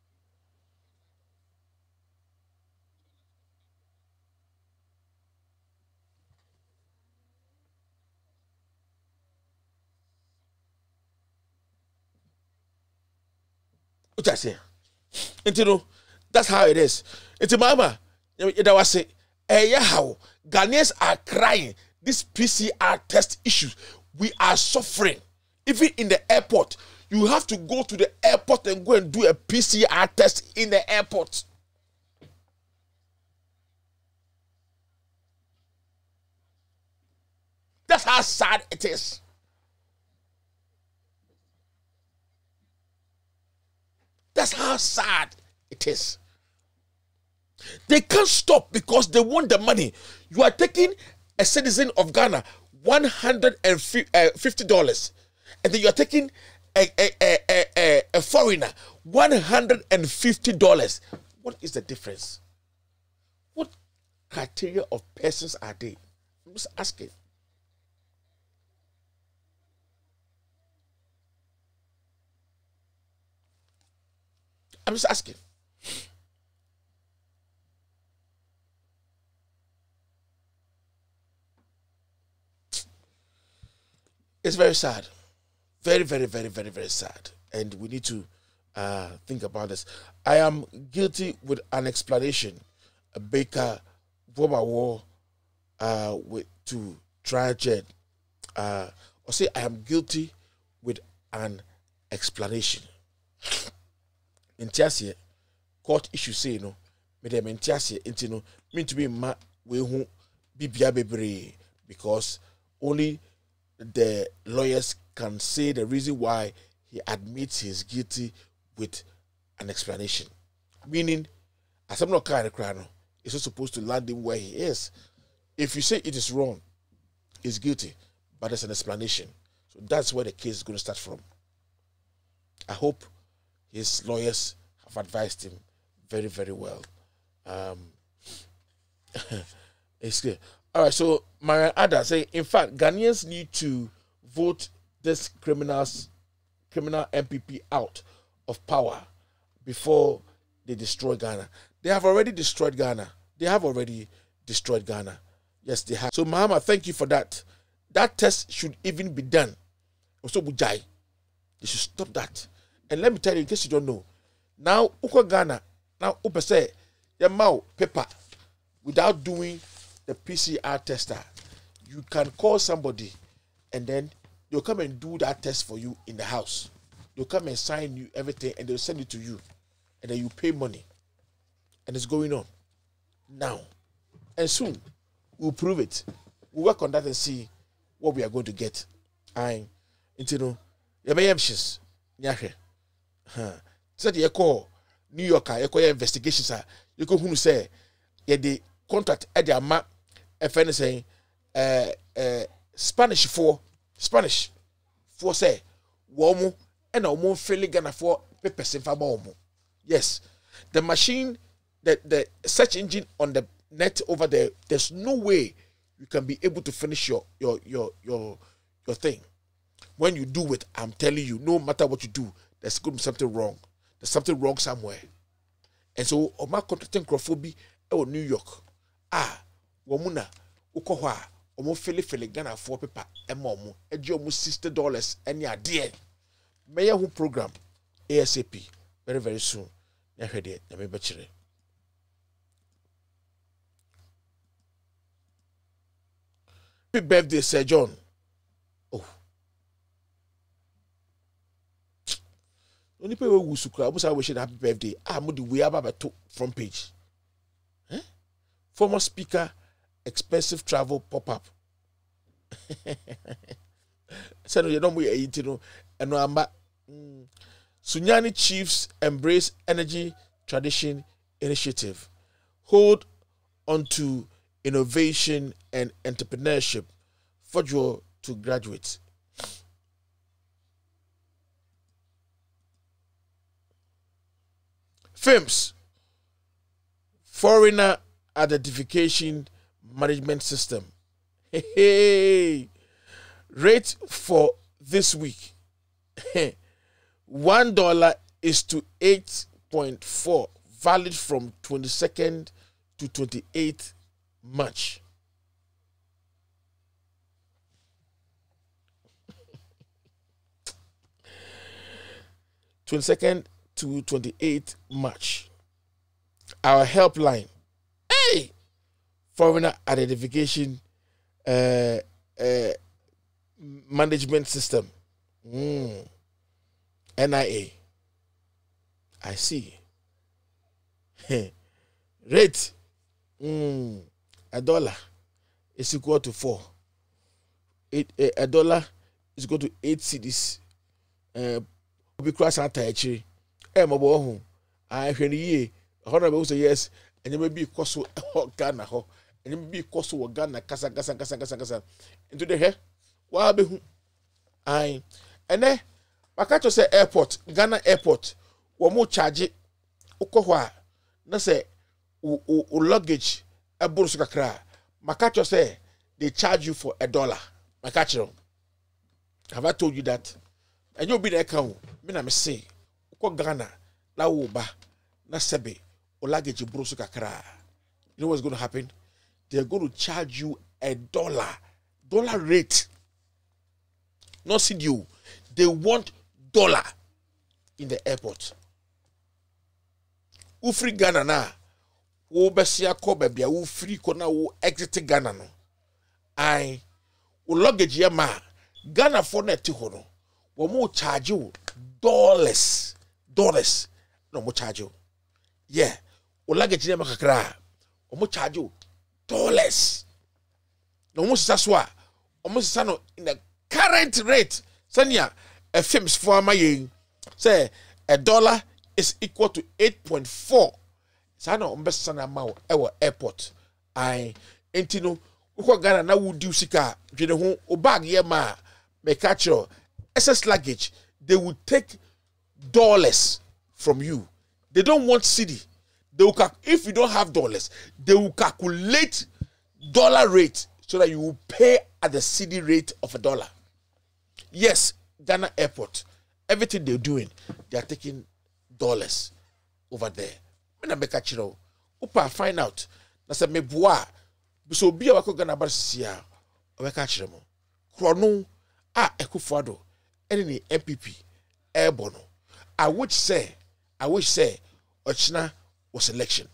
What I say? That's how it is. It's mama. That was it. How Ghanaians are crying. This PCR test issues. We are suffering. Even in the airport, you have to go to the airport and go and do a PCR test in the airport. That's how sad it is. That's how sad it is. They can't stop because they want the money. You are taking a citizen of Ghana $150, and then you are taking a foreigner $150. What is the difference? What criteria of persons are they? I'm just asking. I'm just asking. It's very sad. Very, very, very, very, very sad. And we need to think about this. I am guilty with an explanation. A baker, Boba with to try jet. Or say I am guilty with an explanation. In Tiasia, court issue say no, Madam in Tiasia, intino, mean to be ma we who be bebre because only the lawyers can say the reason why he admits he's guilty with an explanation. Meaning, as I'm not kind of crying, it's not supposed to land him where he is. If you say it is wrong, he's guilty, but there's an explanation. So that's where the case is going to start from. I hope his lawyers have advised him very, very well. It's clear. All right, so my Ada say, in fact, Ghanaians need to vote this criminal MPP out of power before they destroy Ghana. They have already destroyed Ghana. Yes, they have. So, Mahama, thank you for that. That test should even be done. Also, Bujai, they should stop that. And let me tell you, in case you don't know, now Uko Ghana, now Upa say, your mouth paper without doing the PCR tester. You can call somebody and then they'll come and do that test for you in the house. They'll come and sign you everything, and they'll send it to you, and then you pay money, and it's going on now, and soon we'll prove it. We'll work on that and see what we are going to get. I, you know, yabeyamshis, nyahwe. Said you call New Yorker, you call your investigations. You go who say the contract at the map. If anything, Spanish for say womu and a more fairly gonna for papers in Fabomo. Yes, the machine, the search engine on the net over there. There's no way you can be able to finish your thing. When you do it, I'm telling you, no matter what you do, there's going to be something wrong. There's something wrong somewhere. And so, my contracting crowdphobia in New York. Womuna, Ukoha, Omo Feli Ghana for paper, and Momo, and you almost $60 and ya dear. Mayor who program ASAP very, very soon. I heard it, I may butcher it. Happy birthday, Sir John. Oh. Only people who sukra, I wish you happy birthday. I'm the way about to front page. Former speaker, expensive travel pop-up. So you don't wait, you know, and I'm Sunyani Chiefs embrace energy tradition initiative. Hold on to innovation and entrepreneurship for you to graduate. FIMS, Foreigner Identification Management System. Hey, rate for this week. $1 is to 8.4, valid from 22nd to 28th March. (22nd to 28th March). Our helpline, hey, Foreigner Identification Management System, NIA. I see. Rate, $1 is equal to 4. $1 is equal to 8 cedis. Because anti-actually, Mabo, I hear ye. Honorable say yes, and you may be coso Ghana, and you may be coso Ghana, Casa, into the hair. Why be I and then Makacho say airport, Ghana airport, one more charge it. Okohwa, na say luggage, a burusakra. Makacho say they charge you for $1. Makacho, have I told you that? And you'll be the account. Me say, Uko Ghana, la uba, na sebe. Luggage kakra. You know what's going to happen? They're going to charge you $1 rate. Not CDU. They want dollar in the airport. Ufri Ghana na. Wo besia ko bebia wo free ko na wo exit Ghana no. Ai wo luggage ya ma Ghana for na ti ho no. Wo mo charge you dollars. No mo charge you. Yeah. Luggage ya makakra. Omo charge you dollars. No mo saswa. Omo sano in the current rate. Sanya a FIMS for my say $1 is equal to 8.4. Sana ombesana ma ewo airport. I entino uko Ghana na wudi usika dwene ho o bag ye ma me catch your SS luggage. They will take dollars from you. They don't want cedi. They will if you don't have dollars, they will calculate dollar rate so that you will pay at the cedi rate of $1. Yes, Ghana airport, everything they're doing, they are taking dollars over there. When I make a chiro, upa find out. Na se me boa, so be a wako Ghana barisia, or make a chiro. Chrono, Ekufuado, any MPP, airborne. I wish say, Ochina was election.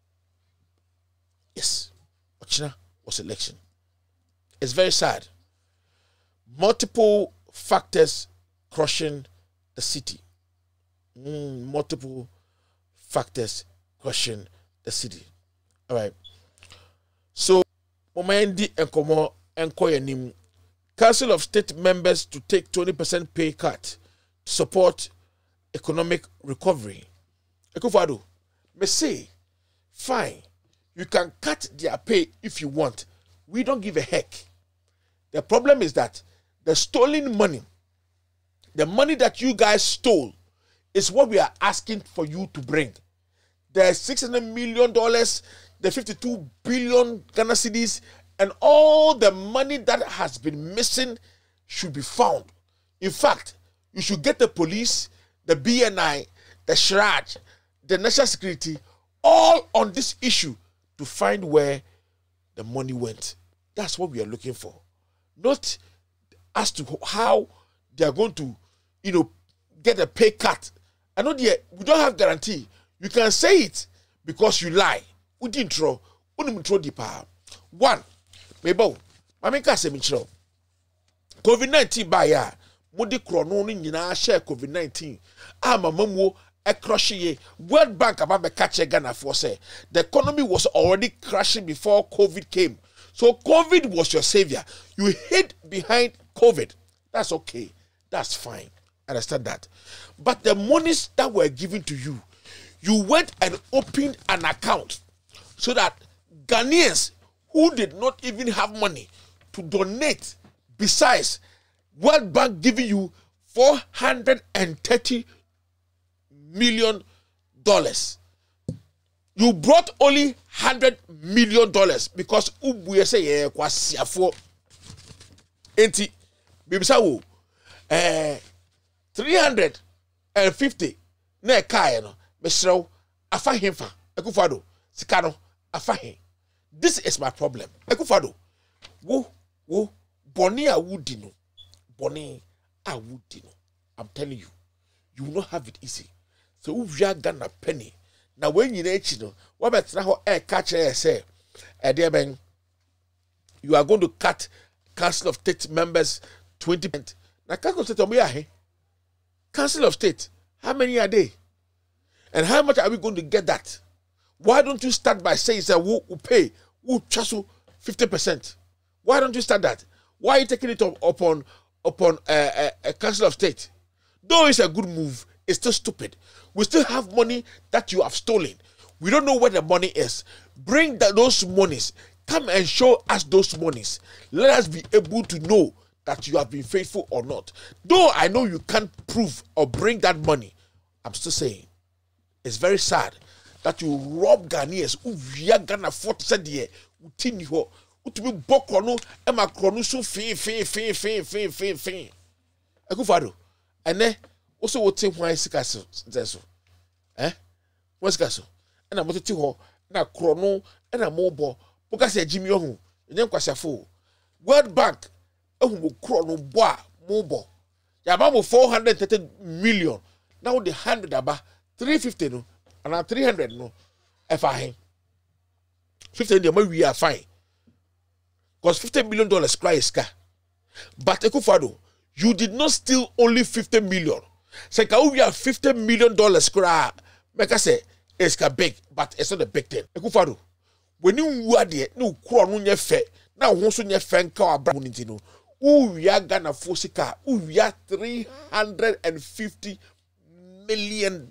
Yes, Ochina was election. It's very sad. Multiple factors crushing the city. Multiple factors crushing the city. All right. So, Momendi and Komo and Koyanim, Council of State members to take 20% pay cut to support economic recovery. Ekufado, me say, fine, you can cut their pay if you want. We don't give a heck. The problem is that the stolen money, the money that you guys stole, is what we are asking for you to bring. The $600 million, the 52 billion Ghana cedis, and all the money that has been missing should be found. In fact, you should get the police, the BNI, the Shraj, the national security, all on this issue to find where the money went. That's what we are looking for. Not as to how they are going to, get a pay cut. I know we don't have guarantee. You can say it because you lie. We didn't throw. We didn't throw the power. One, maybe, Mamika say COVID-19 by ya. Mudi krono ni nyina share COVID-19. Mamamu a crushing World Bank about the catch Ghana for say the economy was already crashing before COVID came. So COVID was your savior. You hid behind COVID. That's okay. That's fine. I understand that. But the monies that were given to you, you went and opened an account so that Ghanaians who did not even have money to donate, besides World Bank giving you $430 million, you brought only $100 million because we say kwasiafo enti bibisa wo 350 na kai no mesrew afa hemfa Akufo-Addo sika no afa hen. This is my problem. Akufo-Addo wo boni a wudi no I'm telling you, you will not have it easy. So we are gonna penny. Now when you know, what better how catch say, ben, you are going to cut Council of State members 20%. Now Council of State, we are here. Council of State, how many are they? And how much are we going to get that? Why don't you start by saying that we pay, we trust 50%? Why don't you start that? Why are you taking it upon a Council of State? Though it's a good move, it's still stupid. We still have money that you have stolen. We don't know where the money is. Bring those monies. Come and show us those monies. Let us be able to know that you have been faithful or not. Though I know you can't prove or bring that money, I'm still saying it's very sad that you rob Ghanaians who via Ghana 40 year utini ho utubi bokrono ema krono so fin. Akufo-Addo ene also wote hwan sika so zeso what's gaso na moteti ho na krono na mobo pokase Jimmy ohun enye nkwasiafo World Bank ehun krono bo a mobo ya ba mo 430 million now the 100 aba 350 no and 300 no fine 50 dey we are fine because $50 million cry is car. But Akufo-Addo, you did not steal only $50 million. Say we have $50 million cry. Make I say it's big, but it's not a big thing. Akufo-Addo, when you are there, no crown on your face. Now once on your fan car no. We are gonna force car. We are $350 million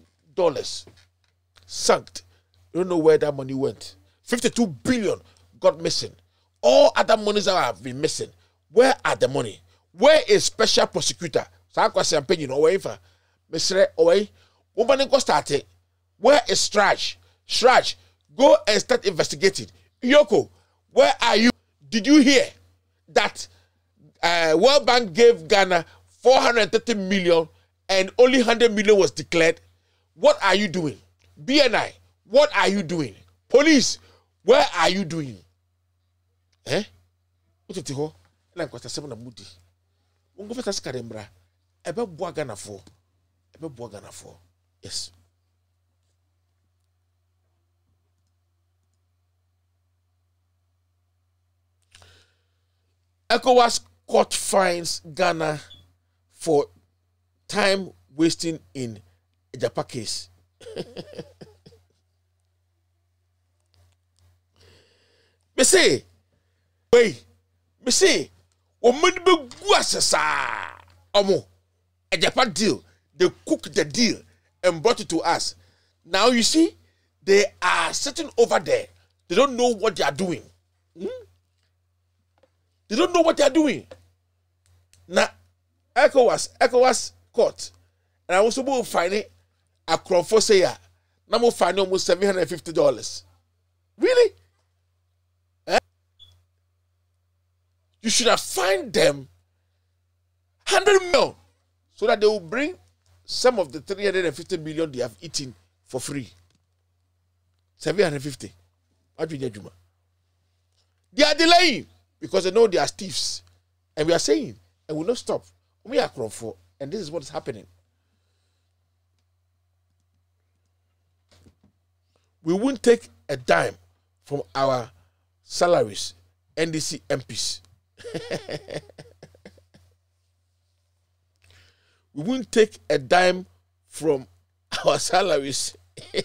sunk. You don't know where that money went. 52 billion got missing. All other monies that have been missing. Where are the money? Where is special prosecutor? Where is Shraj? Shraj, go and start investigating. Yoko, where are you? Did you hear that World Bank gave Ghana 430 million and only 100 million was declared? What are you doing? BNI, what are you doing? Police, where are you doing? What is it? Like what I said, na mudi. Ungo fata skarembra. Ebe bua Ghana for. Yes. ECOWAS court fines Ghana for time wasting in Ejapa case. Me say, Omo be guasesa. Omo, Ejapa deal. They cook the deal and brought it to us. Now you see, they are sitting over there. They don't know what they are doing. They don't know what they are doing. Now, ECOWAS court, and I was supposed to find it a Crawford say, now we'll find almost $750. Really? You should have fined them 100 million so that they will bring some of the 350 million they have eaten for free. 750. They are delaying because they know they are thieves. And we are saying, and we will not stop. We are Crawford, and this is what is happening. We won't take a dime from our salaries, NDC MPs. We won't take a dime from our salaries.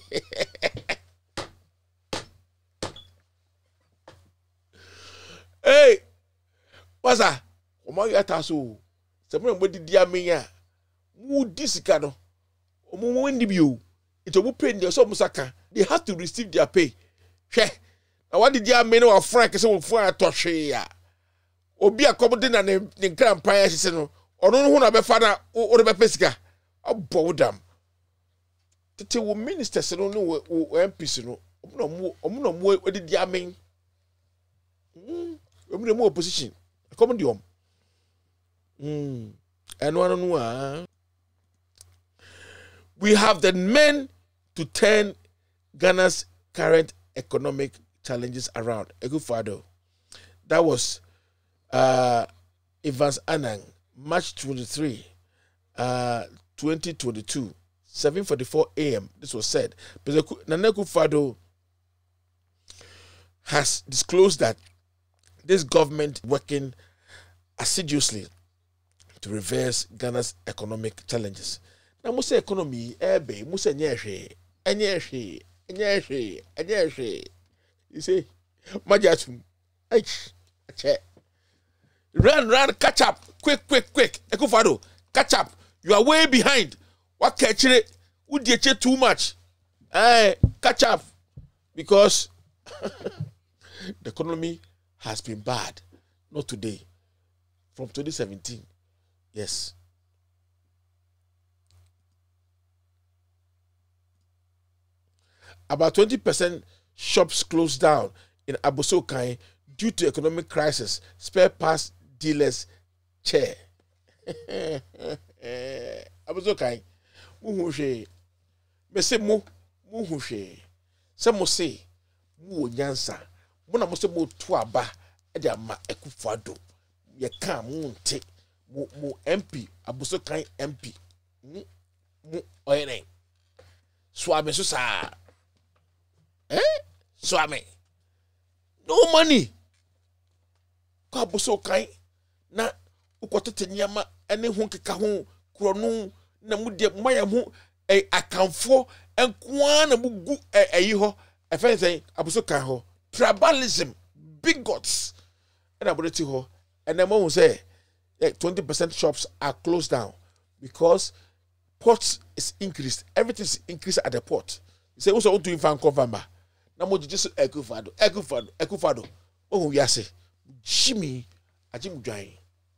Hey, what's that? Omo yata so. Someone body dia menya. Mu disikano. Omo wendi bio. Ito mu pay ndia so musaka. They have to receive their pay. Hwe. Na what did dia me no afran kese wo fun atɔhwe ya. Obi akomode na ne nkrampan ahise no. Ono no hu na be fa na o de be pesika. Abo dam. Tete wo ministers no no MPs no. Omo no mu odi dia men. Omo no opposition. Come on, we have the men to turn Ghana's current economic challenges around. Ekufado. That was Evans Anang, March 23, 2022, 7:44 a.m. This was said. Nana Ekufado has disclosed that this government working assiduously to reverse Ghana's economic challenges. Now, Musa economy, Musa nyeshe. You see, Majatum, run, catch up, quick. Ekufado, catch up. You are way behind. What catch it? Would you too much? Catch up, because the economy has been bad. Not today. From 2017. Yes. About 20% shops closed down in Abosokai due to economic crisis. Spare parts dealers chair. Abosokai. Muhushe. Mese muhushe. Some say mu nyansa. Muna mose mu tuaba. Ede ama Ekufado. Ye kan mu nte. Mu MP. Abosokai MP. Mu oyene. Swame so sa. Swame. No money. Ka Abosokai na ukotete nyama ene ho keka ho kronu na mu de maya ho akamfo enkoa na bugu ayi ho efense Abosokai ho tribalism bigots and abodeti ho and then we say 20% shops are closed down because ports is increased. Everything is increased at the port. You say also to infan confirm. Na mo just Ekufado. Oh yase. Jimmy Ajim Dwan.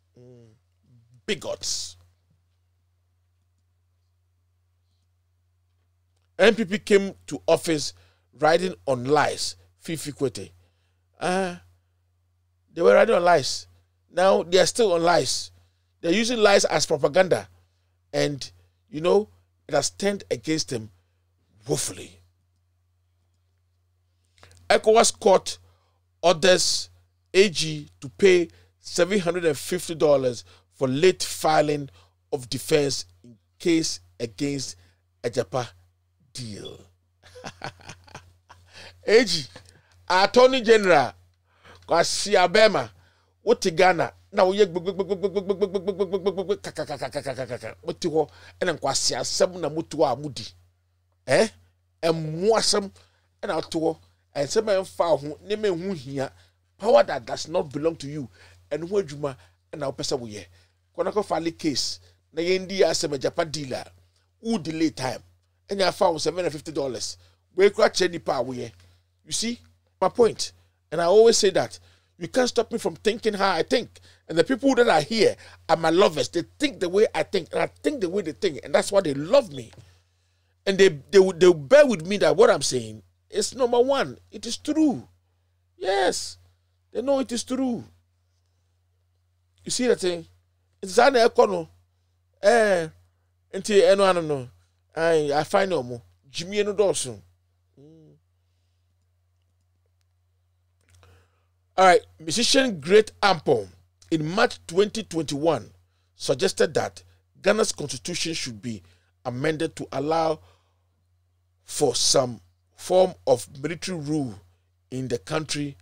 Bigots. NPP came to office riding on lies. Fifi Kwete. They were riding on lies. Now they are still on lies. They're using lies as propaganda. And, you know, it has turned against them woefully. ECOWAS court orders AG to pay $750 for late filing of defense in case against Ejapa deal. AG, Attorney General, Kwasi Abema, Ghana, na wo ye moti ho ena nkwase asem na moto a mudi emu asem ena to ho ensem emfa ho ne me hu hia power that does not belong to you and who adwuma ena wo pesa wo ye kona ko file case na yendi asem Japan dealer who delay time enya found $750 we kura che nipa wo ye. You see my point? And I always say that you can't stop me from thinking how I think. And the people that are here are my lovers. They think the way I think, and I think the way they think, and that's why they love me. And they bear with me that what I'm saying is number one. It is true. Yes, they know it is true. You see that thing? It's an econo. Until I don't know. I find no more. Jimmy no Dawson. All right, musician Great Ampon in March 2021 suggested that Ghana's constitution should be amended to allow for some form of military rule in the country.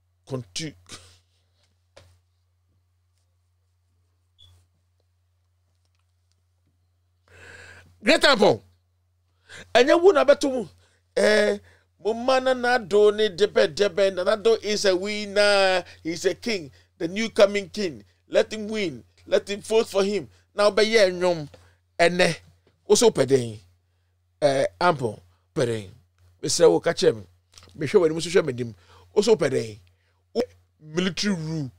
Great Ampon, and you wouldn't have to Mumana Nado ne debe Nado is a winner. He's a king, the new coming king. Let him win. Let him vote for him. Now be ye nyom ene also pedeng ample pedeng. Mr. wo catch him. Me show when social media also pedeng. Military rule.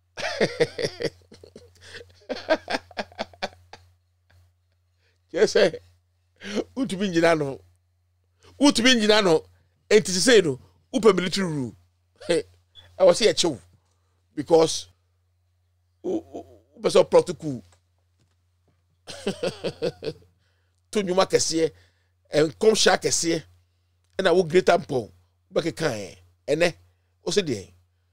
Yes, sir. Utubin jinano. Utubin jinano. And to say no, upa military rule. I was here chill because upa protocol. To new market and come shark and I will Great Ampon back a kind and also day.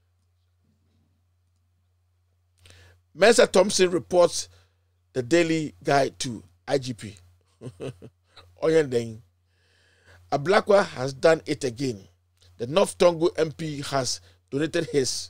Mensa Thompson reports the daily guide to IGP. Oyendeng. Ablakwa has done it again. The North Tongo MP has donated his.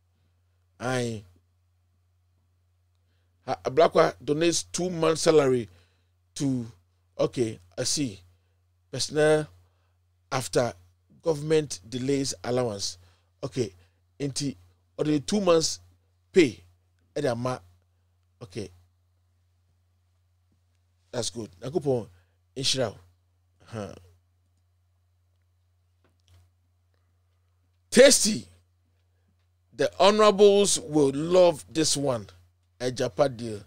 Ablakwa donates 2 months' salary to. Okay, I see. Personnel after government delays allowance. Okay, into or the 2 months pay. Okay, that's good. Nakupo Inshira. Tasty. The honorables will love this one. A Japan deal.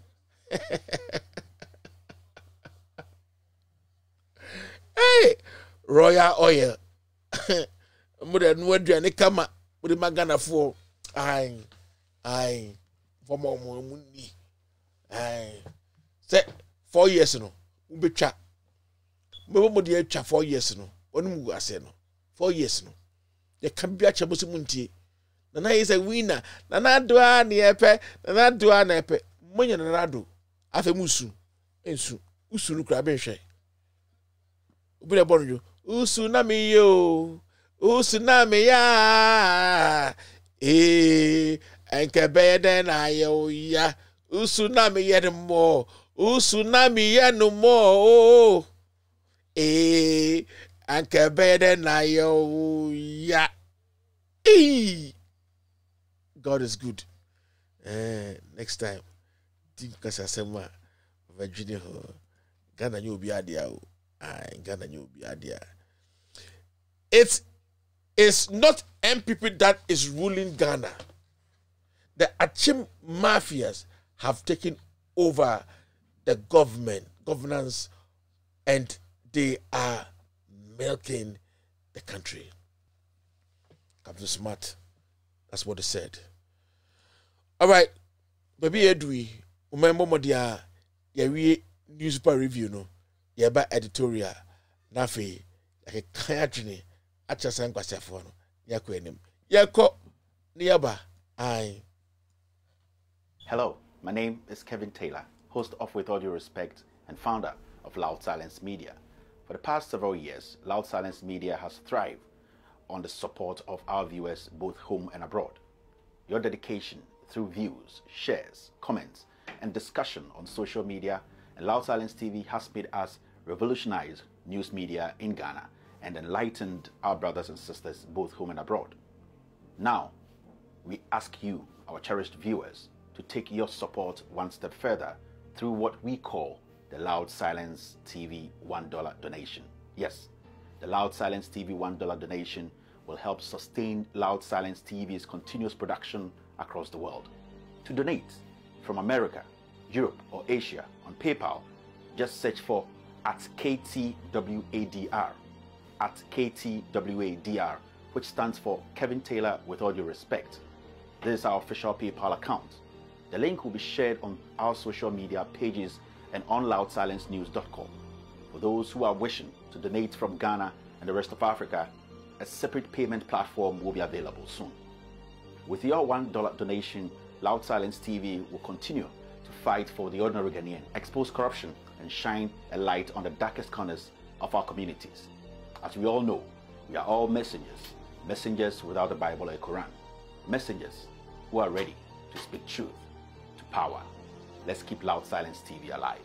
Hey, Royal Oil. Mother Nwedri and Kama with the Magana for for more money. Say 4 years no. Ube cha. Mbo dia cha 4 years no. Onu mu ase no. 4 years no. Ye can be a chamusimunti. Nana is a winner. Nana doa ni epe. Nana doa na epe. Monya nana do. Afe musu. Ensu. Usu lukra benhwe. Ubile bonu yo. Usu na mi yo. Usu na mi ya. Enke beden ayo ya. Usu na mi ye mo. Usu na mi ye no mo. Anke beden ayo ya. God is good. Next time, think kasasema Virginia ho. Ghana nyo bi adia o. Ghana nyo bi adia. It's not MPP that is ruling Ghana. The Achim mafias have taken over the governance, and they are milking the country. Captain Smart, that's what they said. All right, baby Edwi, remember mo dia we newspaper review no, ba editorial na fe like kan adwene acha san kwasefo no yakọ enim yakọ niaba ai. Hello, my name is Kevin Taylor, host of With All Due Respect and founder of Loud Silence Media. For the past several years, Loud Silence Media has thrived on the support of our viewers both home and abroad. Your dedication through views, shares, comments, and discussion on social media, and Loud Silence TV has made us revolutionize news media in Ghana and enlightened our brothers and sisters both home and abroad. Now, we ask you, our cherished viewers, to take your support one step further through what we call the Loud Silence TV $1 donation. Yes, the Loud Silence TV $1 donation will help sustain Loud Silence TV's continuous production across the world. To donate from America, Europe, or Asia on PayPal, just search for @KTWADR, @KTWADR, which stands for Kevin Taylor with all due respect. This is our official PayPal account. The link will be shared on our social media pages and on loudsilencenews.com. For those who are wishing to donate from Ghana and the rest of Africa, a separate payment platform will be available soon. With your $1 donation, Loud Silence TV will continue to fight for the ordinary Ghanaian, expose corruption, and shine a light on the darkest corners of our communities. As we all know, we are all messengers, messengers without the Bible or Quran, messengers who are ready to speak truth to power. Let's keep Loud Silence TV alive.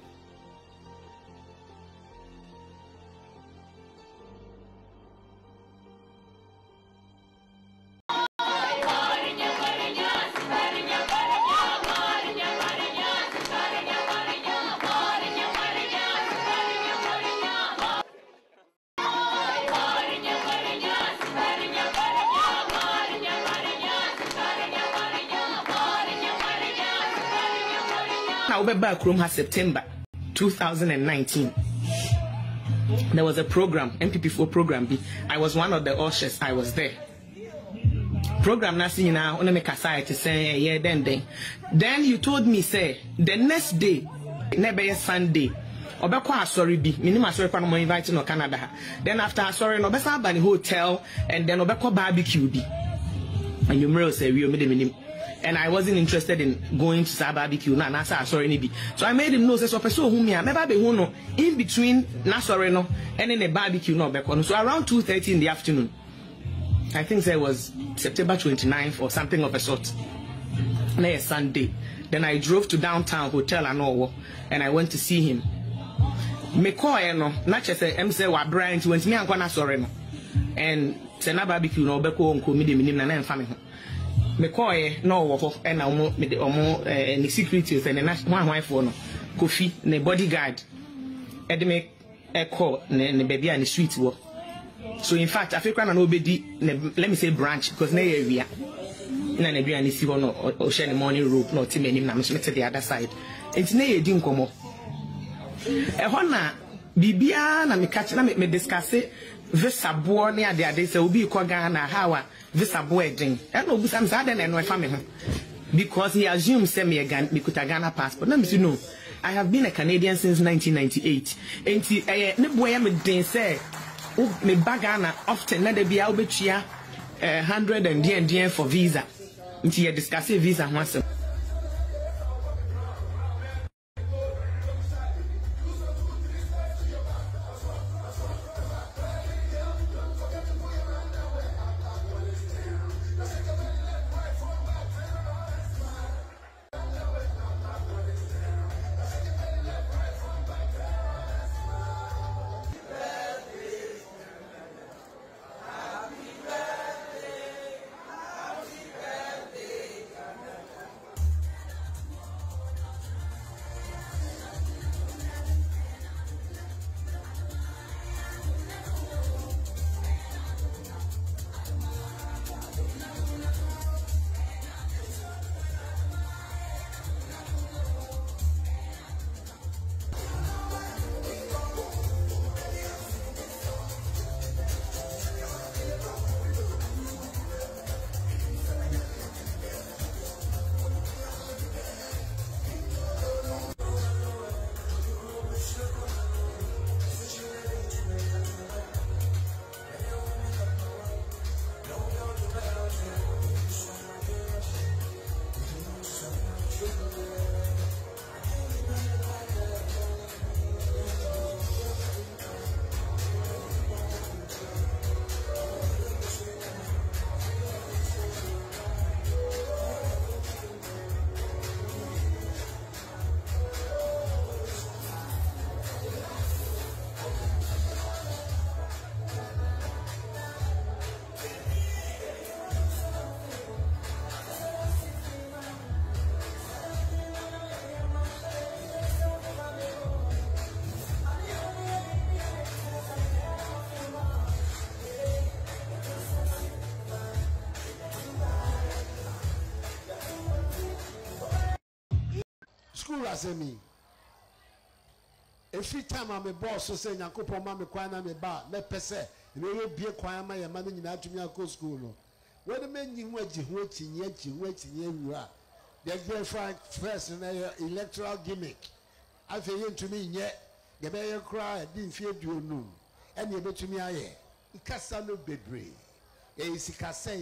Back room has September 2019. There was a program, MPP4 program. I was one of the ushers. I was there. Program nothing now. Only make a side to say yeah. Then you told me say the next day, never Sunday. Obekwa sorry be. Minimum sorry pa no invite no Canada. Then after sorry no besa ba the hotel and then obekwa barbecue be. And you may say we made the minimum. And I wasn't interested in going to that barbecue. Nah, sorry, so I made him know so person who me never be no in between sorry no and then the barbecue no back on. So around 2:30 in the afternoon, I think it was September 29th or something of a sort. Next Sunday, then I drove to downtown hotel and I went to see him. Me call no, not just say wa Brian went me and sorry no, and say na barbecue no back on ko me de minim na na family. Me call no wo and omo me de omo ni securities and na one for no Kofi ne bodyguard e de me call ne baby and street wo. So in fact Africa na no obedi let me say branch because na area na na bia ni si no o share the morning rope no team anim na me to the other side enti na ye di nkomo e ho na bibia na me catch na me discuss visa board ne ade say obi ko Ghana how visa board den e no obi sam say den no e fa me ho because he assumes say me Ghana passport na me say no, I have been a Canadian since 1998 enti ne boy me den say me Ghana often na de bia obetua 100 and DN for visa enti ye discuss visa ho asem. school as me. Every time I'm a boss, so say Yankopo Mamma Kwana me ba, me pese, you be a choir my man in Atumiako school. When the men you waiting yet, you are. They're going first in an electoral gimmick. I feel to me yet, the mayor cry, didn't fear you noon. And you bet to me, I am. It cast no bedray. Is say.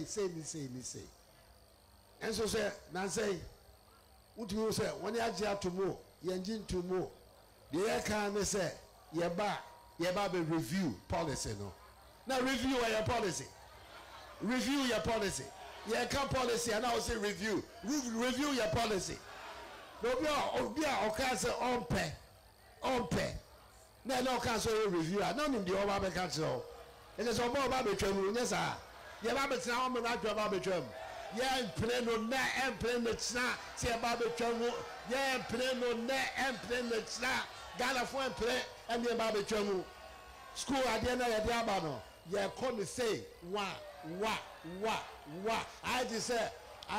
And so say, Nancy, what do you say? When you are to more, you engine to more. The air can say, Yaba be review policy. No. Now review your policy. Review your policy. Yeah, come policy, and I say review. Review your policy. No, be okay, say on pay. No, cancel review. I don't need the over cancel. It is all about the term. Yes, sir. Yeah, Babbitt now, I'm not about the term. Yeah, and play no net and play the snap. Say about the term. Yeah, and play no net and play the snap. Ghana for and play and the Babbitt term. School at the end of the Abano. Yeah, come and say, what? I deserve.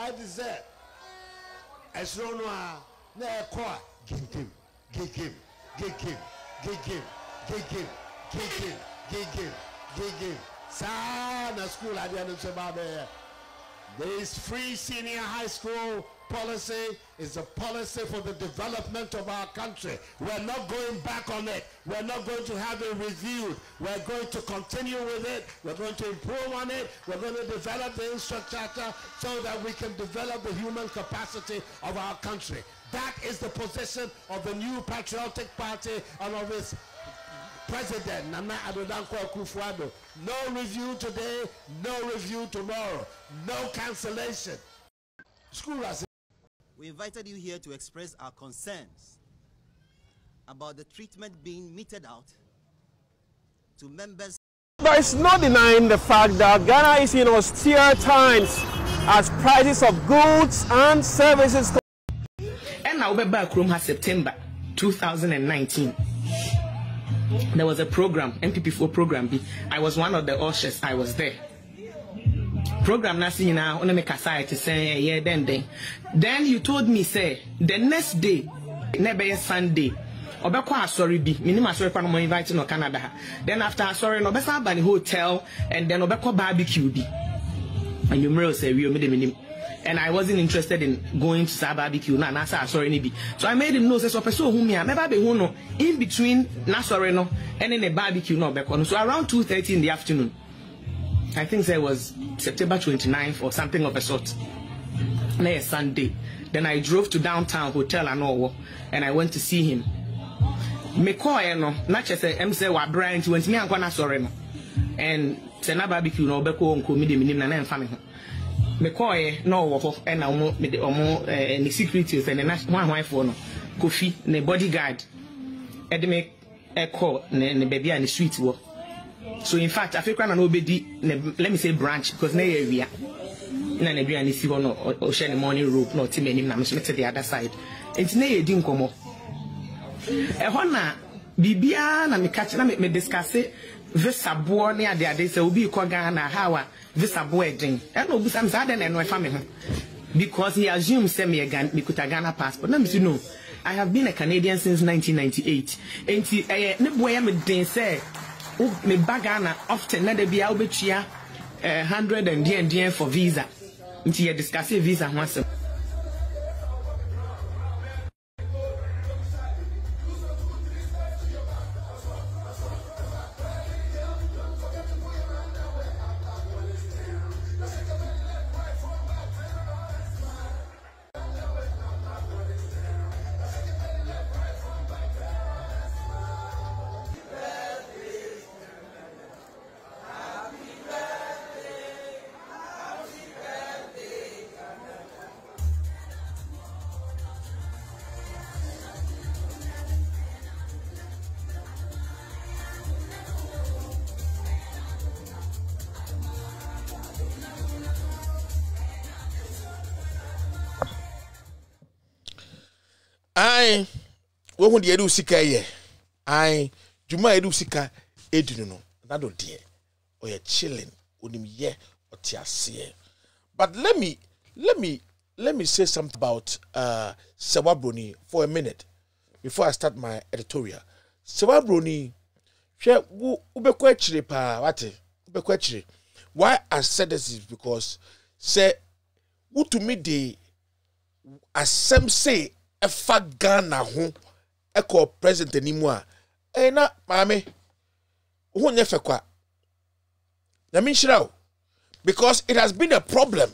As long as I call, give him. Sana school at the end of Zimbabwe. This free senior high school policy is a policy for the development of our country. We're not going back on it. We're not going to have it reviewed. We're going to continue with it. We're going to improve on it. We're going to develop the infrastructure so that we can develop the human capacity of our country. That is the position of the new patriotic party and of its president, Nana Addo Dankwa Akufo-Addo. No review today, no review tomorrow, no cancellation. School has. We invited you here to express our concerns about the treatment being meted out to members. There is no denying the fact that Ghana is in austere times as prices of goods and services. And now we're back room has September 2019. There was a program, MPP4 program. I was one of the ushers. I was there. Program nasi na on make aside to say yeah then you told me say the next day never Sunday obekwa sorry bi minimum sorry kwa no invite no Canada then after sorry no besa ba ni hotel and then obekwa barbecue bi and you remember say we minim and I wasn't interested in going to that barbecue na say sorry ni bi so I made him know say so person who me never be who no in between na sorry no and in the barbecue no obekwa no so around 2:30 in the afternoon I think it was September 29th or something of a sort. Next Sunday. Then I drove to downtown hotel and I went to see him. Me call no, not just say wa Brian went me and gonna sorry no. And say na barbecue no beko onko me de minim na na mfa me ho. Me call no wo ho and na omo me de omo ni securities and na one for no. Kofi ne bodyguard. E de me call ne baby and sweet wo. So in fact, Africa na nobody let me say branch because na area na na bia ni si ho no o share the morning rope no team enim na me to the other side. Enti na ye di nkomo. E ho na bibia na me catch na me discuss visa board ne ade say obi ko Ghana how a visa board den. E no obi sam say ade na no e fa me ho. Because he assumes say me kuta Ghana passport. Na me say no. I have been a Canadian since 1998. Enti ne boy me den say me bagana often na de bia obetua 100 and DN for visa. Nti ye discuss visa ho asem. I won't the edu sika ye. I Juma edu sika edunu no. That don't dear. Or you're chilling. Unim ye or tiasie. But let me let me say something about Sewa Broni for a minute before I start my editorial. Sewa Broni, why I said this is because say who to me the asem say a fat Ghana ho e call president anymore. Na mame who nyefe kwa na min shiraw because it has been a problem.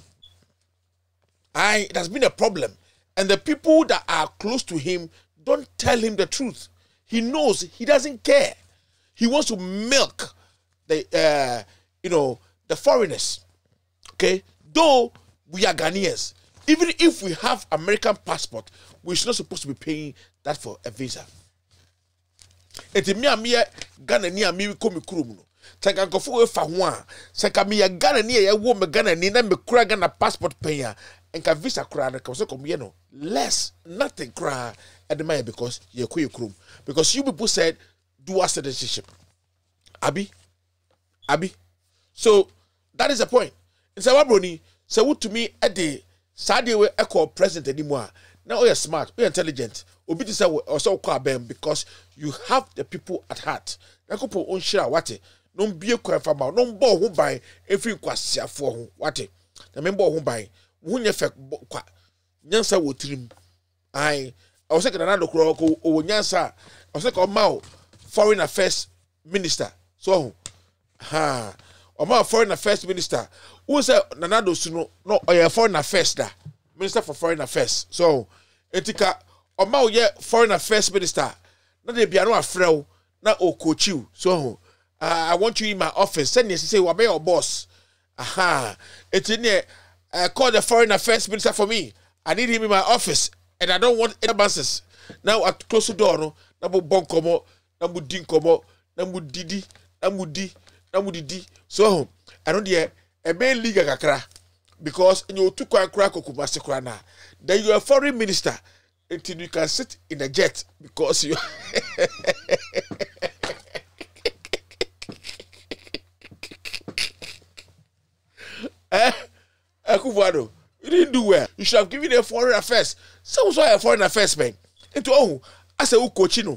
It has been a problem, and the people that are close to him don't tell him the truth. He knows he doesn't care. He wants to milk the the foreigners. Okay, though we are Ghanaians, even if we have American passport, we're not supposed to be paying that for a visa. Eti mi amia Ghana ni ami ko mi kurum no. Taka nkofo we fa ho a, saka mi ya Ghana ni ya wo me Ghana ni na me kura Ghana passport pay enka visa kura na come so come no less nothing kura at the because ye ko kurum. Because you people said dual citizenship. Abi. So that is the point. In Sawabroni, say what to me at the Saturday we echo president anymore. Now you're smart, you're intelligent. Obi to say also call them because you have the people at heart. Na couple on share what no be kwa fama no bo ho ban efi kwasiafo ho what na me bo ho ban wo nya fe kwa nyansa wo tirim ai I was saying na kro ko o nyansa I was saying ma foreign affairs minister so foreign affairs minister who say Nanado Suno no foreign affairs da minister for foreign affairs so etika ye foreign affairs minister na de bia no afrew na o coach you so I want you in my office send you say we be your boss call the foreign affairs minister for me. I need him in my office and I don't want any answers. Now at close the door no na bo bonkomo na mu din komo na mu didi so I don't hear a main league kakra because you took kwa kokumase kra na then you are a foreign minister until you can sit in a jet because you Akufo-Addo, you didn't do well. You should have given a foreign affairs. So a foreign affairs man. Into I say coachino.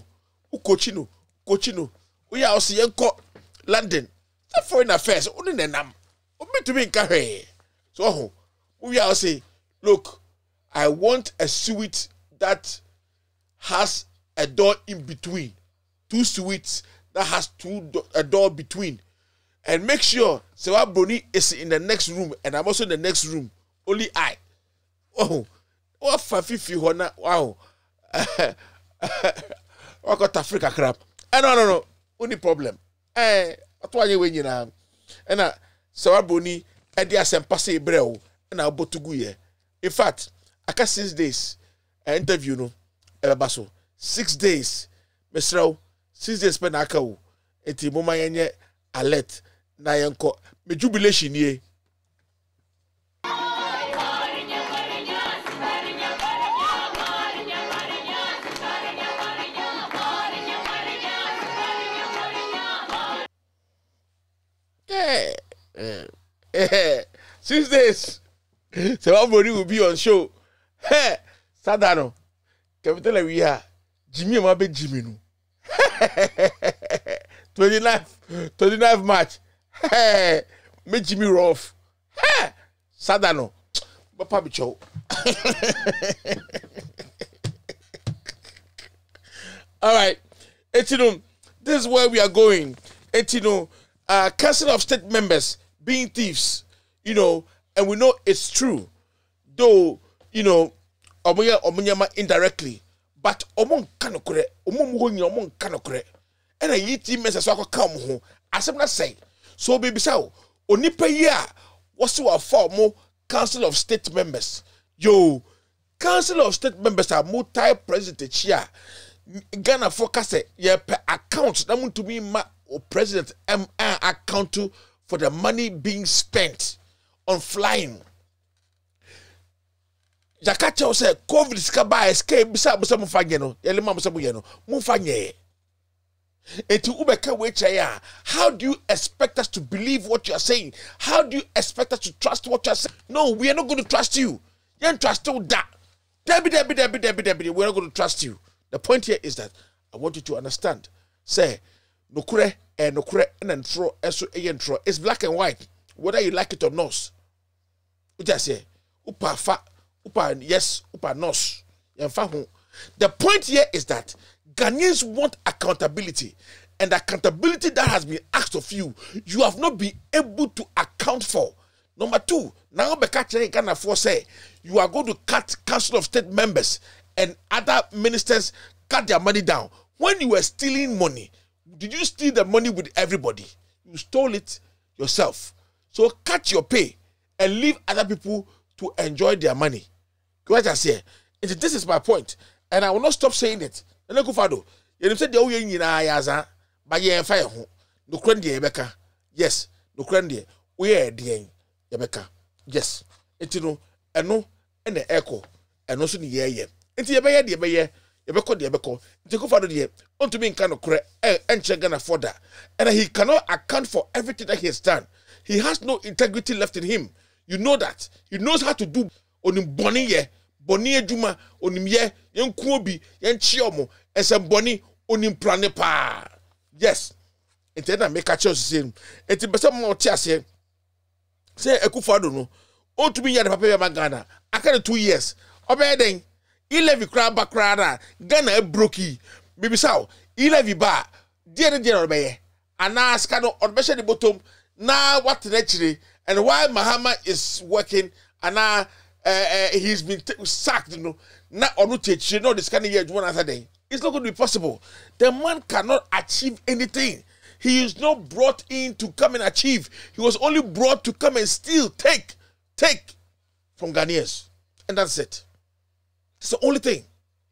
We are also London. The foreign affairs only nenam. Obi to be in so we are say, look, I want a suite that has a door in between. 2 suites that has a door between. And make sure Sewa Broni is in the next room and I'm also in the next room. Only I. Oh, what 550 hona? Wow. What got Africa crap? No. Only problem. What why you when now? And Sewa Broni Edia Sempase Breo and I'll to go here. In fact, I got 6 days. Interview no. Baso 6 days. Mesrao 6 days spend akau. Eti moma yenye alert. Na yanko me jubilation ye Since days Sewa Broni will be on show Sadano Capital we are Jimmy Mabe Jimmy no 29th March Hey, me Jimmy Rough. Hey, Sadano. Papa Bicho. All right. Etino, this is where we are going. Etino, Council of State members being thieves, and we know it's true. Though, omunyama indirectly, but omon kanokure, omon kanokure. And I eat him as a soccer come home. As I'm not saying. So baby sao onipa yi a what's our formal Council of State members. Yo, Council of State members are multi-president here. Ghana focus per account. That to be my president account for the money being spent on flying. Jakacha say COVID skaba escape bisa busa mufanye no. Yele ma busa buye no. Mufanye. How do you expect us to believe what you are saying? How do you expect us to trust what you are saying? No, we are not going to trust you. You trust that. Debbie. We're not going to trust you. The point here is that I want you to understand. Say, nokure and ntro eso it's black and white, whether you like it or not. We just say, upa yes, upa nos. The point here is that Ghanaians want accountability, and accountability that has been asked of you, you have not been able to account for. Number 2, now Ghana for say you are going to cut Council of State members and other ministers, cut their money down. When you were stealing money, did you steal the money with everybody? You stole it yourself. So cut your pay and leave other people to enjoy their money. What I say, this is my point, and I will not stop saying it. And look, Fado, you said the only in Ayaza, by your fire home, no crandy, Rebecca. Yes, no crandy, we are the Rebecca. Yes, it's no, and no, and the echo, and also the year. It's your bayer, the bayer, Yabeko, the go Fado, dear, want to be in kind of correct, and check and afford that. And he cannot account for everything that he has done. He has no integrity left in him. You know that. He knows how to do on him bonnie juma on him ye yen kuobi yen chiomo and some bonnie on him plane pa. Yes. And then I make a choice saying it be some more say Akufo-Addo no on to be ya the papa Ghana. I can 2 years. Obey then 11 crab back crowd Ghana brokey. Baby sao 11 bar dear obey and ask no on the bottom now what actually and while Mahama is working and now he's been sacked, you know, not on rotate, you know, this kind of year one other day. It's not going to be possible. The man cannot achieve anything. He is not brought in to come and achieve. He was only brought to come and steal, take from Ghanaians. And that's it. It's the only thing.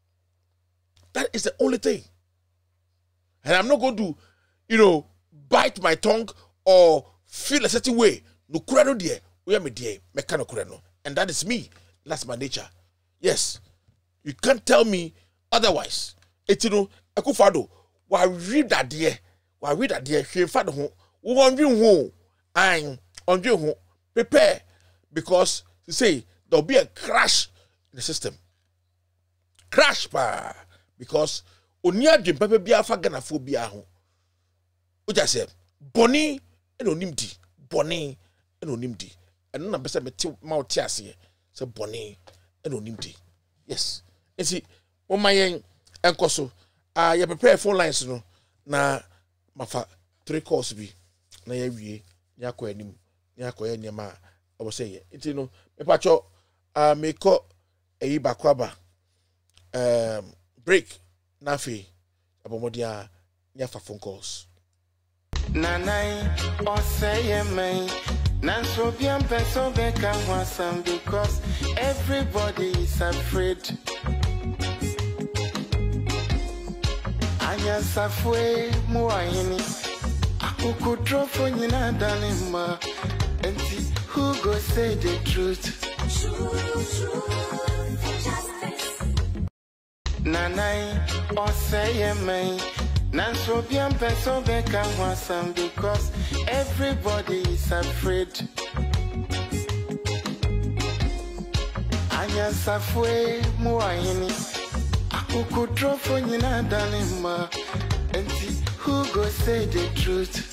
That is the only thing. And I'm not going to, you know, bite my tongue or feel a certain way. No kurano dear, we are me dear, mekano kurano. And that is me. That's my nature. Yes. You can't tell me otherwise. It's you know, Akufo-Addo, why read that dear? Why read that dear? She father home. We on you home. I'm on you home. Prepare. Because you say there'll be a crash in the system. Crash pa. Because Onia Jim Pepe Bia Fagana Phobia home. Which I said, Bonnie and Onimdi. Bonnie and Onimdi. And none of them mouth tiasi, so bonny and onimdi. Yes. And see, on my young uncle, so you prepare 4 lines, no, na mafa 3 calls be na ye nyako anim, nyako ye nyama. I was saying, it's you know, me pacho me ko e bakwaba break na fi abomodia nyafa phone calls. Nanai or say me. Nanso bien peso beka wasam because everybody is afraid. Anya safwe muayini akuku drofo nyina dalima enti who go say the truth. Nanai or say me. Nanso bien peso beka wasam because everybody is afraid. Anya safwe muayini akuku drofo nyina dalima enti who go say the truth.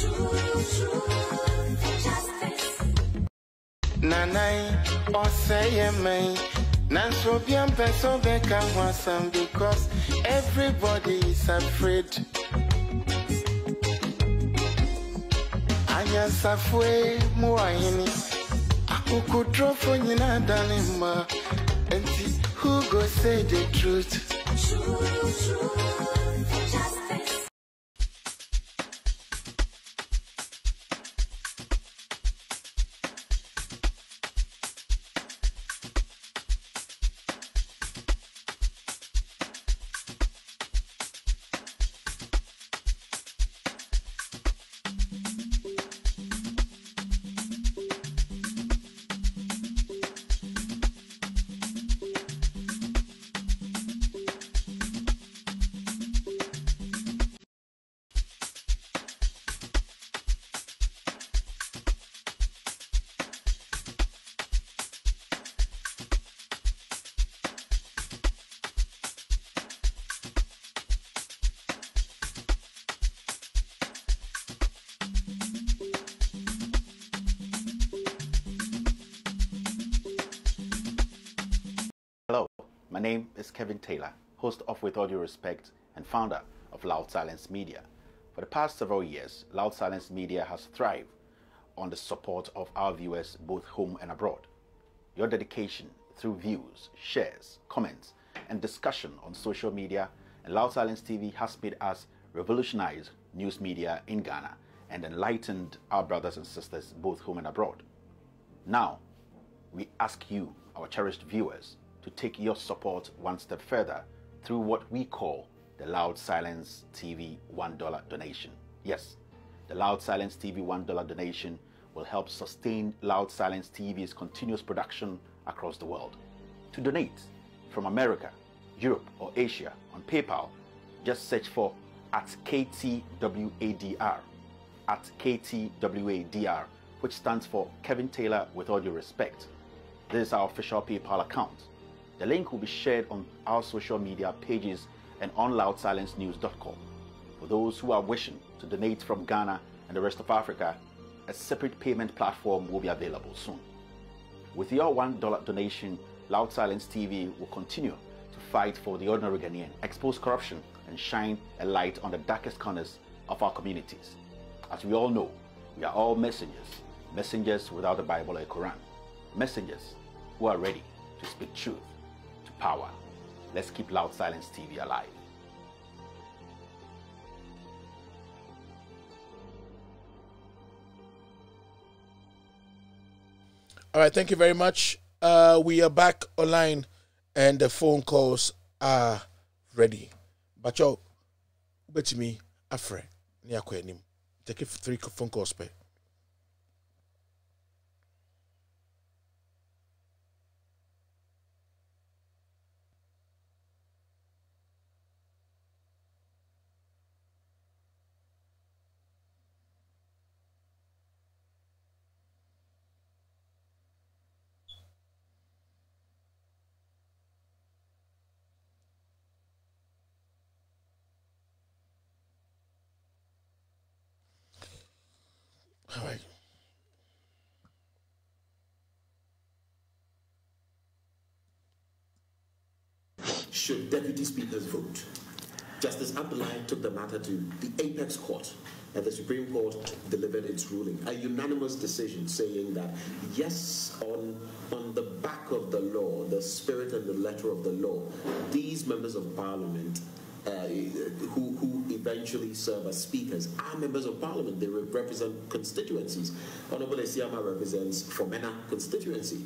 Nanai or say me. Nanso bien peso beka wasam because everybody is afraid. Anya safwe muayini akuku drofo nyina dalima enti who go say the truth. My name is Kevin Taylor, host of With All Due Respect and founder of Loud Silence Media. For the past several years, Loud Silence Media has thrived on the support of our viewers both home and abroad. Your dedication through views, shares, comments, and discussion on social media and Loud Silence TV has made us revolutionize news media in Ghana and enlightened our brothers and sisters both home and abroad. Now, we ask you, our cherished viewers, to take your support one step further through what we call the Loud Silence TV $1 donation. Yes, the Loud Silence TV $1 donation will help sustain Loud Silence TV's continuous production across the world. To donate from America, Europe, or Asia on PayPal, just search for @KTWADR, @KTWADR, which stands for Kevin Taylor With All Due Respect. This is our official PayPal account. The link will be shared on our social media pages and on loudsilencenews.com. For those who are wishing to donate from Ghana and the rest of Africa, a separate payment platform will be available soon. With your $1 donation, Loud Silence TV will continue to fight for the ordinary Ghanaian, expose corruption, and shine a light on the darkest corners of our communities. As we all know, we are all messengers, messengers without a Bible or a Quran, messengers who are ready to speak truth to power. Let's keep Loud Silence TV alive. All right, thank you very much. We are back online and the phone calls are ready. But yo, bet me, Afre, Niakwenim. Take it 3 phone calls, pay. All right. Should deputy speakers vote? Justice Abdullahi took the matter to the Apex Court, and the Supreme Court delivered its ruling. A unanimous decision saying that, yes, on the back of the law, the spirit and the letter of the law, these members of parliament who eventually serve as speakers are members of parliament. They represent constituencies. Honorable Esiama represents Fomena constituency.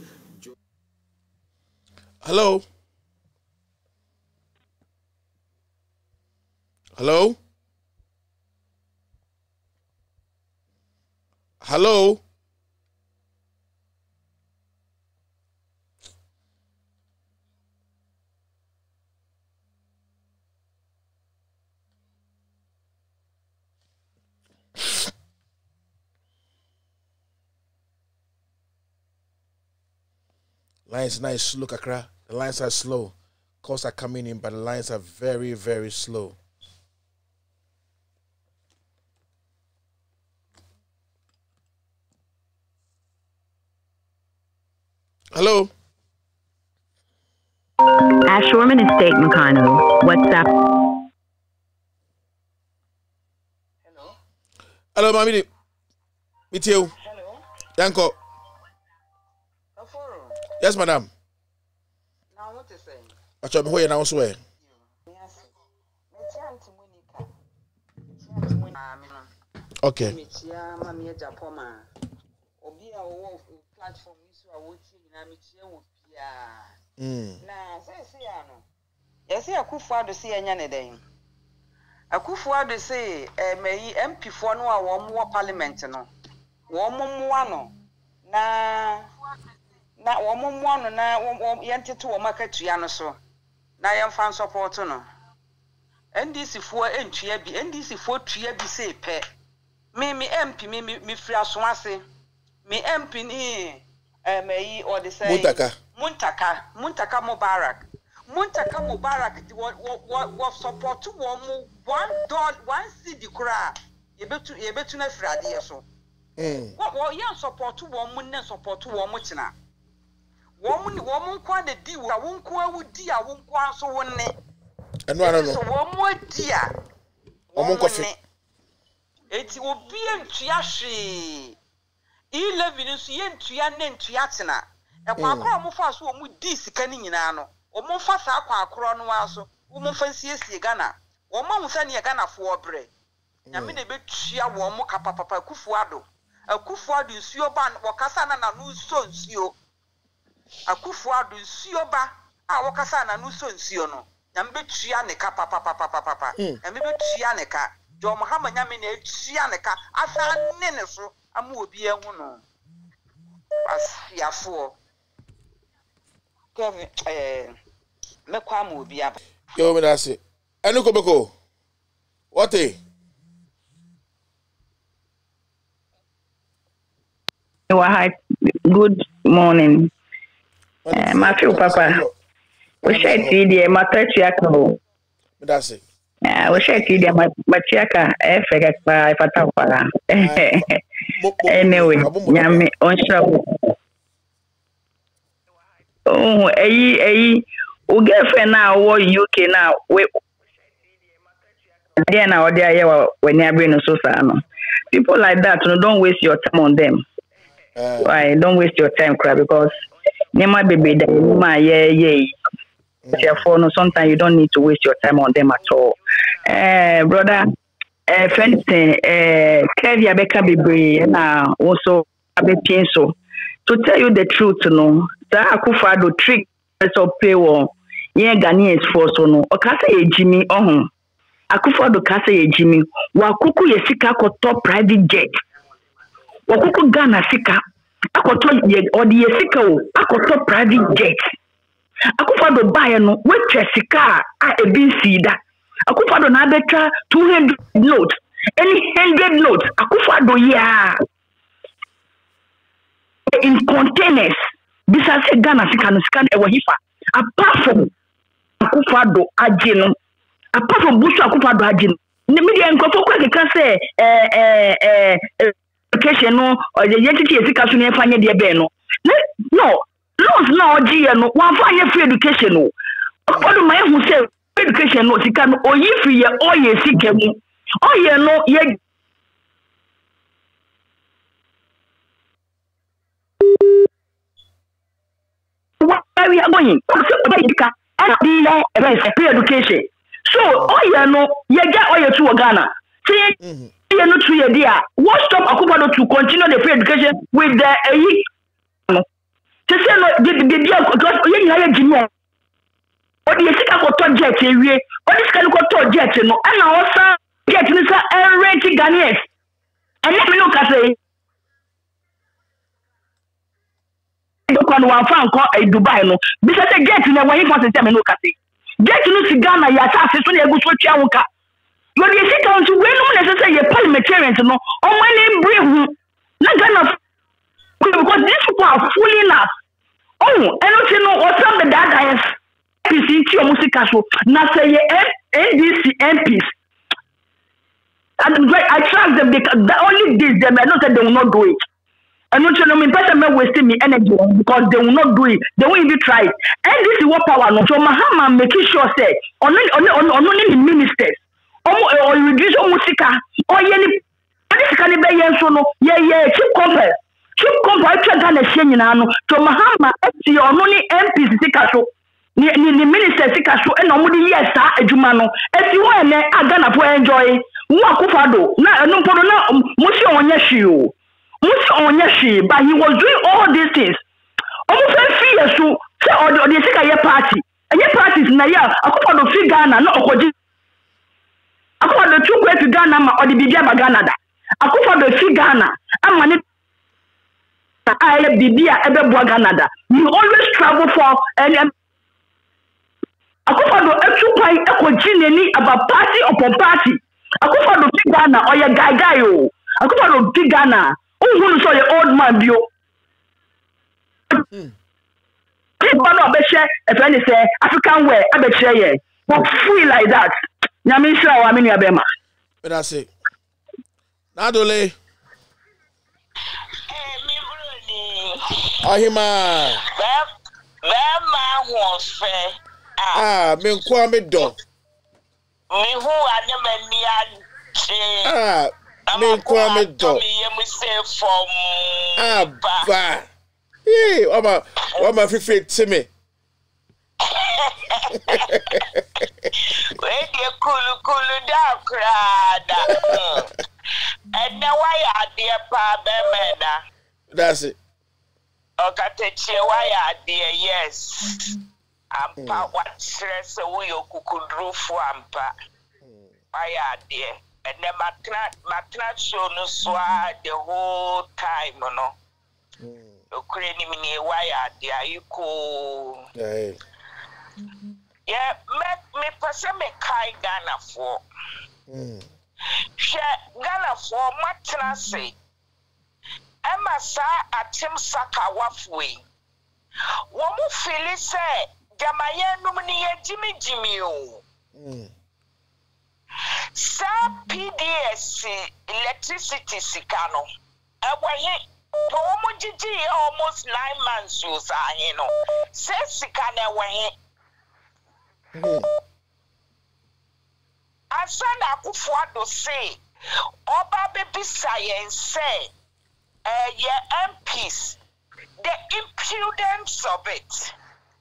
Hello? Hello? Hello? Lines nice, slow, Kakra. The lines are slow. Calls are coming in, but the lines are very, very slow. Hello? Ashorman Estate, Makano. WhatsApp. Hello, Mami. With you. Hello. Yanko. Yes, madam. Now what is saying? But you're here now, swear. Okay. Yes, Akufo-Addo say enya ne den. Akufo-Addo say meyi MP4 no a wo mo parliament no. Wo mo no na wo mo no na yentete wo makatua no so. Na yemfa support no. NDC fo entua bi, NDC fo tua bi say pe. Me MP me free aso ase. Me MP ni meyi or the say Muntaka Mubarak. Muntaka Mubarak was support to $1 cedi kura. Yebetu na frade so. What yan support to one support to one mutina. woman kwa de di wa wonko awudi a wonko anso wonne eno ano no so womo di a womo kofi eti obi entua hwe 11 nso ye ntua ne ntua tena ekwa akoro mo fa so omu di sika ni nyina no omo fa sa akwa akoro no aso omo fa siesie Ghana omo hunsa ne Ghana fo obre nyame na betua wo mo kapapapa Akufo-Addo nsuo ba wakasa na no so nsuo Akufo-Addo nsuo ba a wakasa na no so nsuo no nyame betua ne kapapapa nyame betua ne ka Jo Muhammad nyame na etua ne ka asa ne so amu obi ehu no asiafo Kevin mekwa amu obi aba yo me dase enu ko beko what Good morning. Matthew Papa. We share TD Matachiaka. That's it. We share TD Matachiaka. Fatapara. Anyway, Yami on shop. Oh, Ugefe now, or UK now. We now, there, when you're being so sad. People like that, don't waste your time on them. Why don't waste your time, crap, because they might be therefore, sometimes you don't need to waste your time on them at all. Brother, friend, Kevia Becca Bibi, now also a bit so. To tell you the truth, no, that Akufo-Addo trick so pay one, yeah, Ghanaians for so no, or Kasa Jimmy, Akufo-Addo Kasa Jimmy, Wakuku Yesika ko top private jet. Wakuku Ghana sika akoto odi yesika o akoto private jet Akufo-Addo buy no we sika a ebinsi da Akufo-Addo na betra 200 notes any 100 notes Akufo-Addo ya in containers this has a Ghana sika no sika e hifa apart from Akufo-Addo agino apart from Busu Akufo-Addo agino ni media nkofo kwa keka say education no or the entity esika so ne fanye de be no laws na ogie no wan fanye free education no odo mai hu say education no sika no oyi free ye oye sika mu oye no ye where we are going free education so oye no ye get oye to Ghana see not to your dear. What stop Akufo-Addo to continue the free education with the to say no the dear because you have Jimmy. Or the Sika got jet area, or this can go jet no, and also get Mr. Enrique Ghanaians. And let me look at say one fan call a Dubai no, because they get in the way for the time look at it. Get to Ghana, ya taxes when you go to Chiawuka. When you sit down to when no necessarily parliamentarians no on my name bring not gonna because these people are fooling us. Oh, and don't you know what's up with that guys? PCT or Musikaso, not say NDC MPs. I trust them because the only this them I know that they will not do it. And don't you know me person may wasting me energy because they will not do it. They won't even try it. And this is what power no. So Mahama making sure say only the ministers. Or you reduce Musika or any this can be so no cheap compare Ghana Shenano to Mahama your only MPs Sikaso the minister Sikaso and only yes Ejumano if you want Ghana for enjoy Akufo-Addo no problem Musi Onyeshi but he was doing all these things almost 3 years so or the Sika party and your parties na ya Akufo-Addo free Ghana no Okoji Akufo-Addo took way to Ghana or the Bibia Ghana. Akufo-Addo free Ghana. I'm money. I Bibia ever Ghana. You always travel for and Akufo-Addo occupy Ekojineni about party upon party. Akufo-Addo free Ghana or your guy oh. Akufo-Addo free Ghana. Who saw your old man bio? People not be share if any say African way I be share ye. But free like that. Nyamisha wa mini abema. But that's it. Nadole. Ahima. Mama was fair. Me kwame do. Me who anemania. Me kwame do. Me say from ba. Hey, Oma fifi timi. We get kulu da krada. And now why are dear pa bemena? That's it. Okateche why are dear yes. Ampa what stress away your kukudru ampa. Why are dear? And then matna show no swa the whole time, no. Ukraine mini why are dear you cool. Yeah, me person me kai Ghana for. Ghana for matna say. Emma sa atim saka wafwe. Womu fili se jamaye numni ye Jimmy o. Sa PDS electricity sikano. Ewaye womu jiji almost 9 months you sa hino. Se sikane ewaye. Asana Akufo-Addo say Oba baby science say MPs, the impudence of it.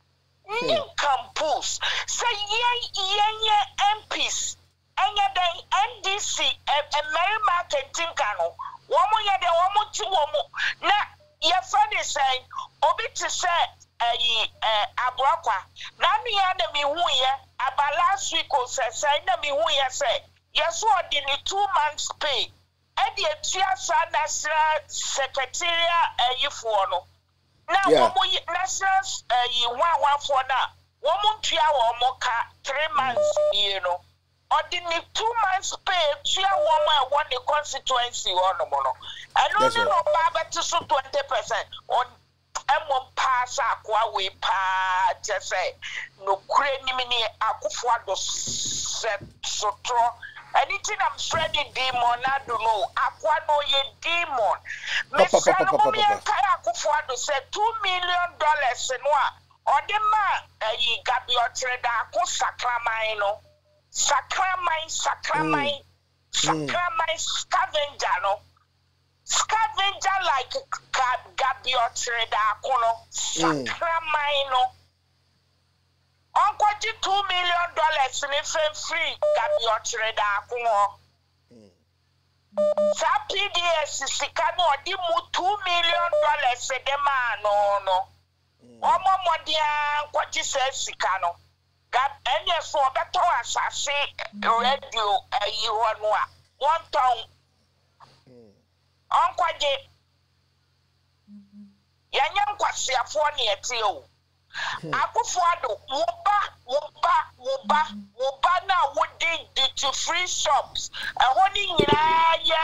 Campus say MPs and the NDC Mary Marketing Kano. Woman ya de woman to woman. Na your friend is saying Obi to say Abrakwa. Nanu ya de mi huye about last week or say na mi huye say yes what in 2 months pay. And the National Secretariat no. Now National for now. Woman tia womoka 3 months you know. Or the 2 months pay tia woman want the constituency or no mono. And no baba to 20% on M1 pass aqua we pa just say no cranny mini Akufo-Addo set so draw. Anything I'm Freddy demon, I don't know. Aqua no ye demon. Mr. Akufo-Addo said $2 million in what? Or the man ye got your trader ko Sacramento. Sacramento scavenger no. Scavenger like Gabio trader kono. Sacramento. Uncle $2 million in free Gabio trader kono. Sa PDS sikano di mu $2 million the man no. Omo modia kwaji se sikano. Gab any so beto asase radio ayi no a 1 ton. Onkwaje yanyam kwasiafo ne ete o. Akufo-Addo woba na wodi duty free shops ehoni nyina ye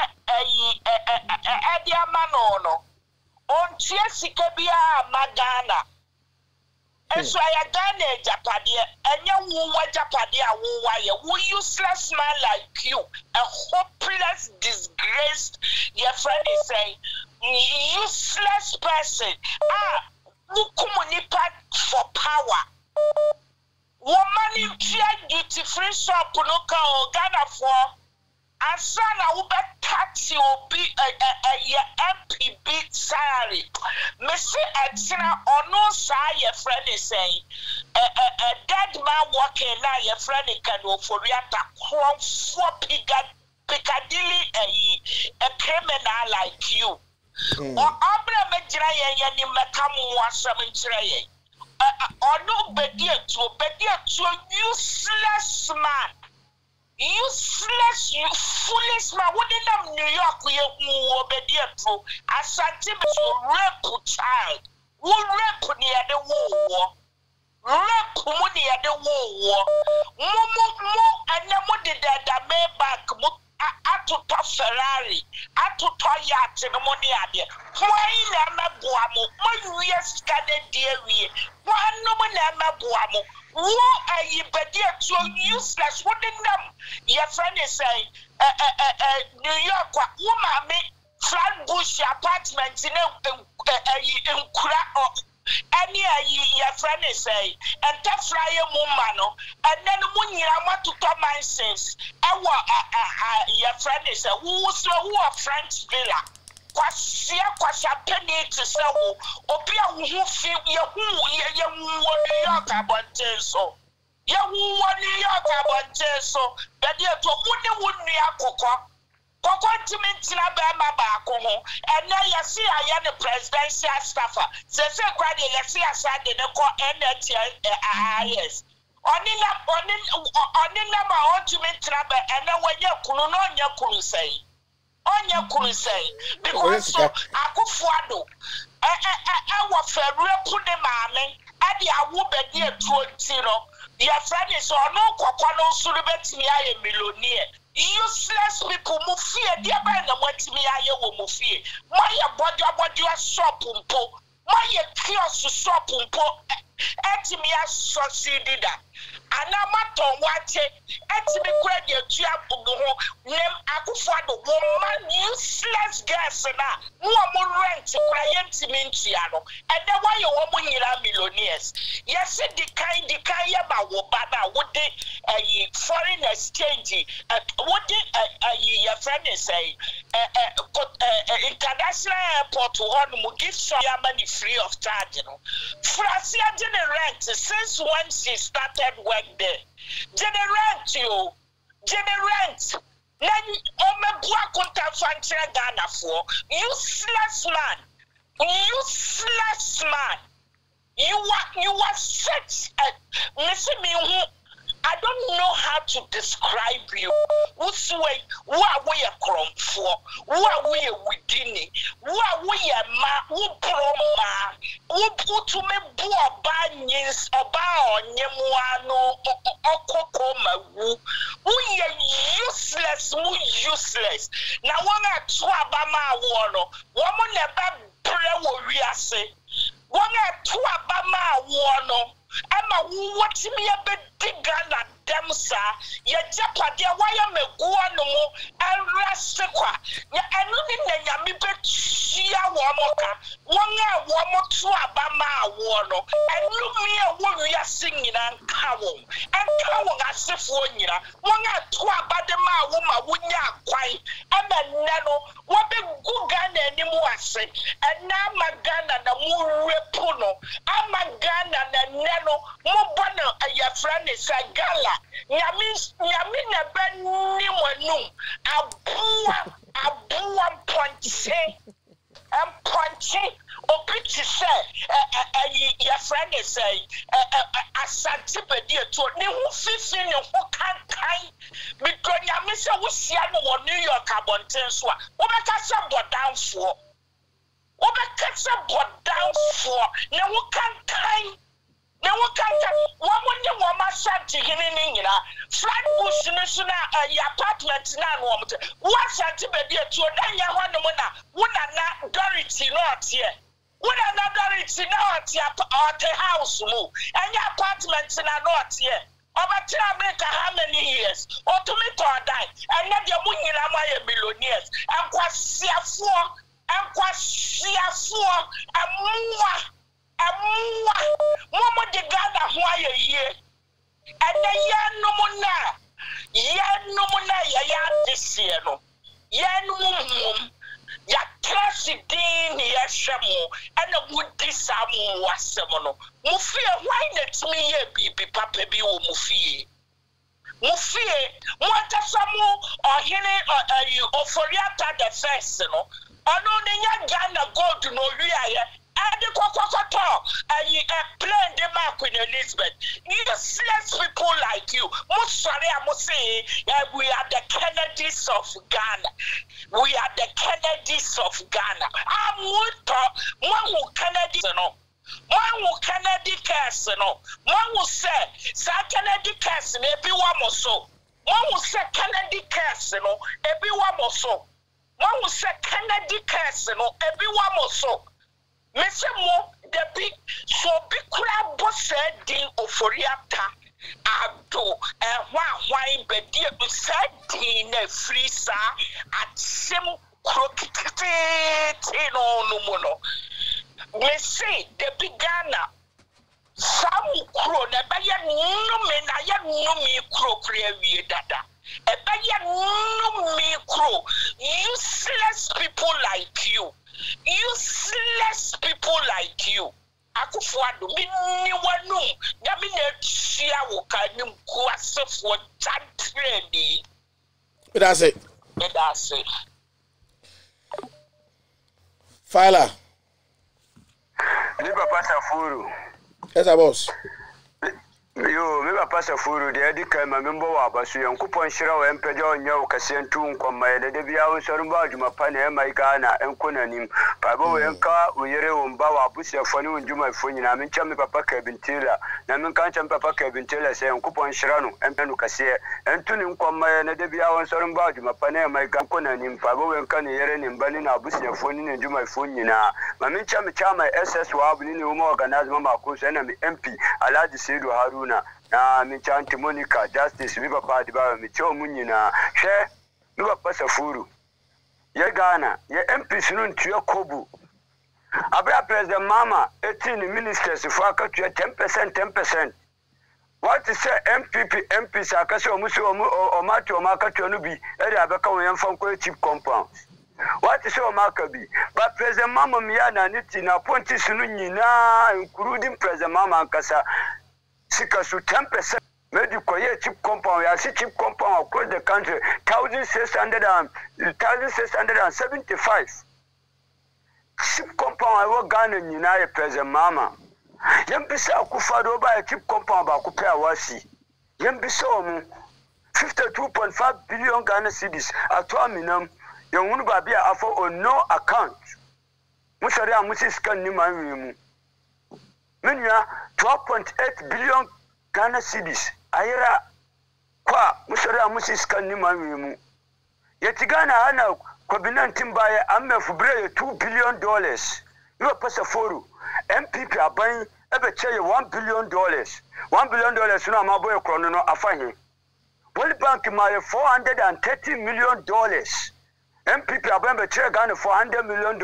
edia mano ontie sika bia magana eso ya Ghana japade enye wuwa japade a wuwa ye wo useless man like you, a hopeless disgraced your friend is saying useless person Nukumunipa for power. Woman in duty free shop no ka Ghana for asana ube taxi will be a MPB salary. Missy Etina or no say your friend is saying a dead man walking now your friend can go for Riata Chrome for Piccadilly a criminal like you. Or Abra Majra ni Makamu was some tray. Or no bedia to useless man. Useless, you foolish man. Wouldn't have New York you bedia to as a rape child. Who rape near the war? Rape money at the war. And then what did that may back? Atuto Ferrari, atuto yacht in the money idea. Why na boamo? Why we scattered dear we? Why no man boamo? Who are you bedia to useless? What in them? Your friend is saying, New York, woman, Flatbush apartments in Kura any your friend is say, and that's fly a mumano, and then Munyama to come my sense. Your friend is a who are French villa. Kwasha penny to sell, Opia who feel your New York about so. Ya won New York about so, that you wouldn't be a cocoa. Cocotimentina Bama Bako, and now you see I am the presidential staffer. Says a crowd, you see a side in the court and yes. On number ultimate trapper, and now when you couldn't say. On your crusade, because so I could follow. I was fair, put the mammy, and I would be near 20. Your friend is on no cocono, Sulibet me, I am millionaire. Useless people move fear, dear man, what me I will move fear. My body about your shop, my kiosk shop, at me as succeeded. And I'm not on what it's me credit to name Akufado woman useless gas and no more rent to client Mintiano. And then why you woman you are millionaires? Yes, the kind about Wobana would a foreign exchange what your friend is saying international airport to one will give some money free of charge. Francia didn't rent since when she started work there. Generate. Then Ome Buakunta Fantra Ghana for useless man. You are such a listen me who I don't know how to describe you. Who's way? Who are we a crumb for? Who are we within it? Who are we a ma? Who broma? Who put to me boa banyins about Nemuano or Kokoma? Who are useless? Now, one at Swabama Warno, woman never pray we are say. One at Swabama Warno. Emma, watch me a bit bigger than them, sir. Your Japadia, why am I going and Rastequa? Ya Anuni Yami Chia Wamoka, one more to Abama Warno, and look me a woman we are singing and Kawum, and Kawum as if one year, one at Twabadema woman, wouldn't ya quite, and then Nano, what big good gun anymore say, and now my gun and the moon repuno, I'm a gun and the Mobano, a your friend is a gala. Yamina Ben Nimonum, a bua punch, and punchy, or pretty say, your friend is a santipedia to a new 15 who can't kind because Yamisa was Siano or New York about 10 swap. What I some down for? What I some down for? Now, what can't kind? Now, what kind of woman sat to him in flat bush national apartment now? What's antibody to a Danya one not Dorothy not here? What another it's not here at the house move and your apartments are not here. Over America, how many years? Or to me to die, and not your money are millionaires, and Quasia for, and more. Mama de Ghana, why a year? And the yan no mona, this year, no. Yan ya classy dean, yashamo, and a wood disamu was semono. Mufia, why not me, baby, papa be o Mufie? Mufie, what a samu or hene you or for yata the first, no. I know the young Ghana go to no real. And the Cocoto, and you play the mark with Elizabeth. Useless people like you. Most sorry, I must say, we are the Kennedys of Ghana. We are the Kennedys of Ghana. I'm with one who Kennedy, no. One who Kennedy cast, no. One who said, Kennedy cast, maybe one more so. One who said Kennedy cast, no, every one more so. One who said Kennedy cast, no, every one more so. Mese mo the big so big crab boss din oforiata ado why be dia said din na free sa atsem krokete no no mo no. Me say the bi Ghana Samu kro na baya nume na ya numi kro wie dada. Ebaya numi kro. Useless people like you. Useless people like you. Akufuado minni wanum nyame na tia wo kanim ko asefo tantreni. That's it. That's it. Fala. Ni papa Safuru. Yes, boss. Yo, me papa Safuru de edi kai ma membo wa basu yankupon shira wa empeja onya wo kasientu nkoma de bia wo soru ba adwuma pa na e mai Ghana enkonanim. Pa bo yenka wo yere wo mba wa abusiafo ne ndwuma fo nyina me ncha me papa Kabintela na me nka ncha me papa Kabintela se yankupon shira no empenu kasie entu ni nkoma na de bia wo soru ba adwuma pa na e mai Ghana enkonanim. Pa bo yenka ne yere ne mba ni na abusiafo ne ndwuma fo nyina ma me ncha me chama SS wa abu ni wo ma organize mama ko se na me MP Alhaji Seidu Haruna na mi chanti Monica Justice mi papa diba mi cho munyina hwe mi papa Safuru ye Ghana ye MPs no ntua kobu abra president mama 18 ministers for akatua 10% what is say MPs akase omuso omatu omakatua no bi e dey abeka won yemfa ko chief compound what is say omakabi but president mama mi ya na niti na pontis no nyina including president mama ankasa Sika su 10% medical ye cheap compound ya cheap compound across the country 1675 cheap compound I work Ghana nyina ye present mama yembisa akufado ba cheap compound ba kupe awasi yembisa omu 52.5 billion Ghana cedis atwa minam yehunu ba bia afọ on no account musari amusi scan ni manwemu Menya 12.8 billion Ghana cedis ayira kwa musore amusi scan ni manwemu yeti Ghana ana COVID-19 baye amefu bre $2 billion yo pasa foru MPP aban ebe cheye $1 billion $1 billion no amaboye krono no afahe World Bank maye $430 million MPP aban be cheye Ghana $400 million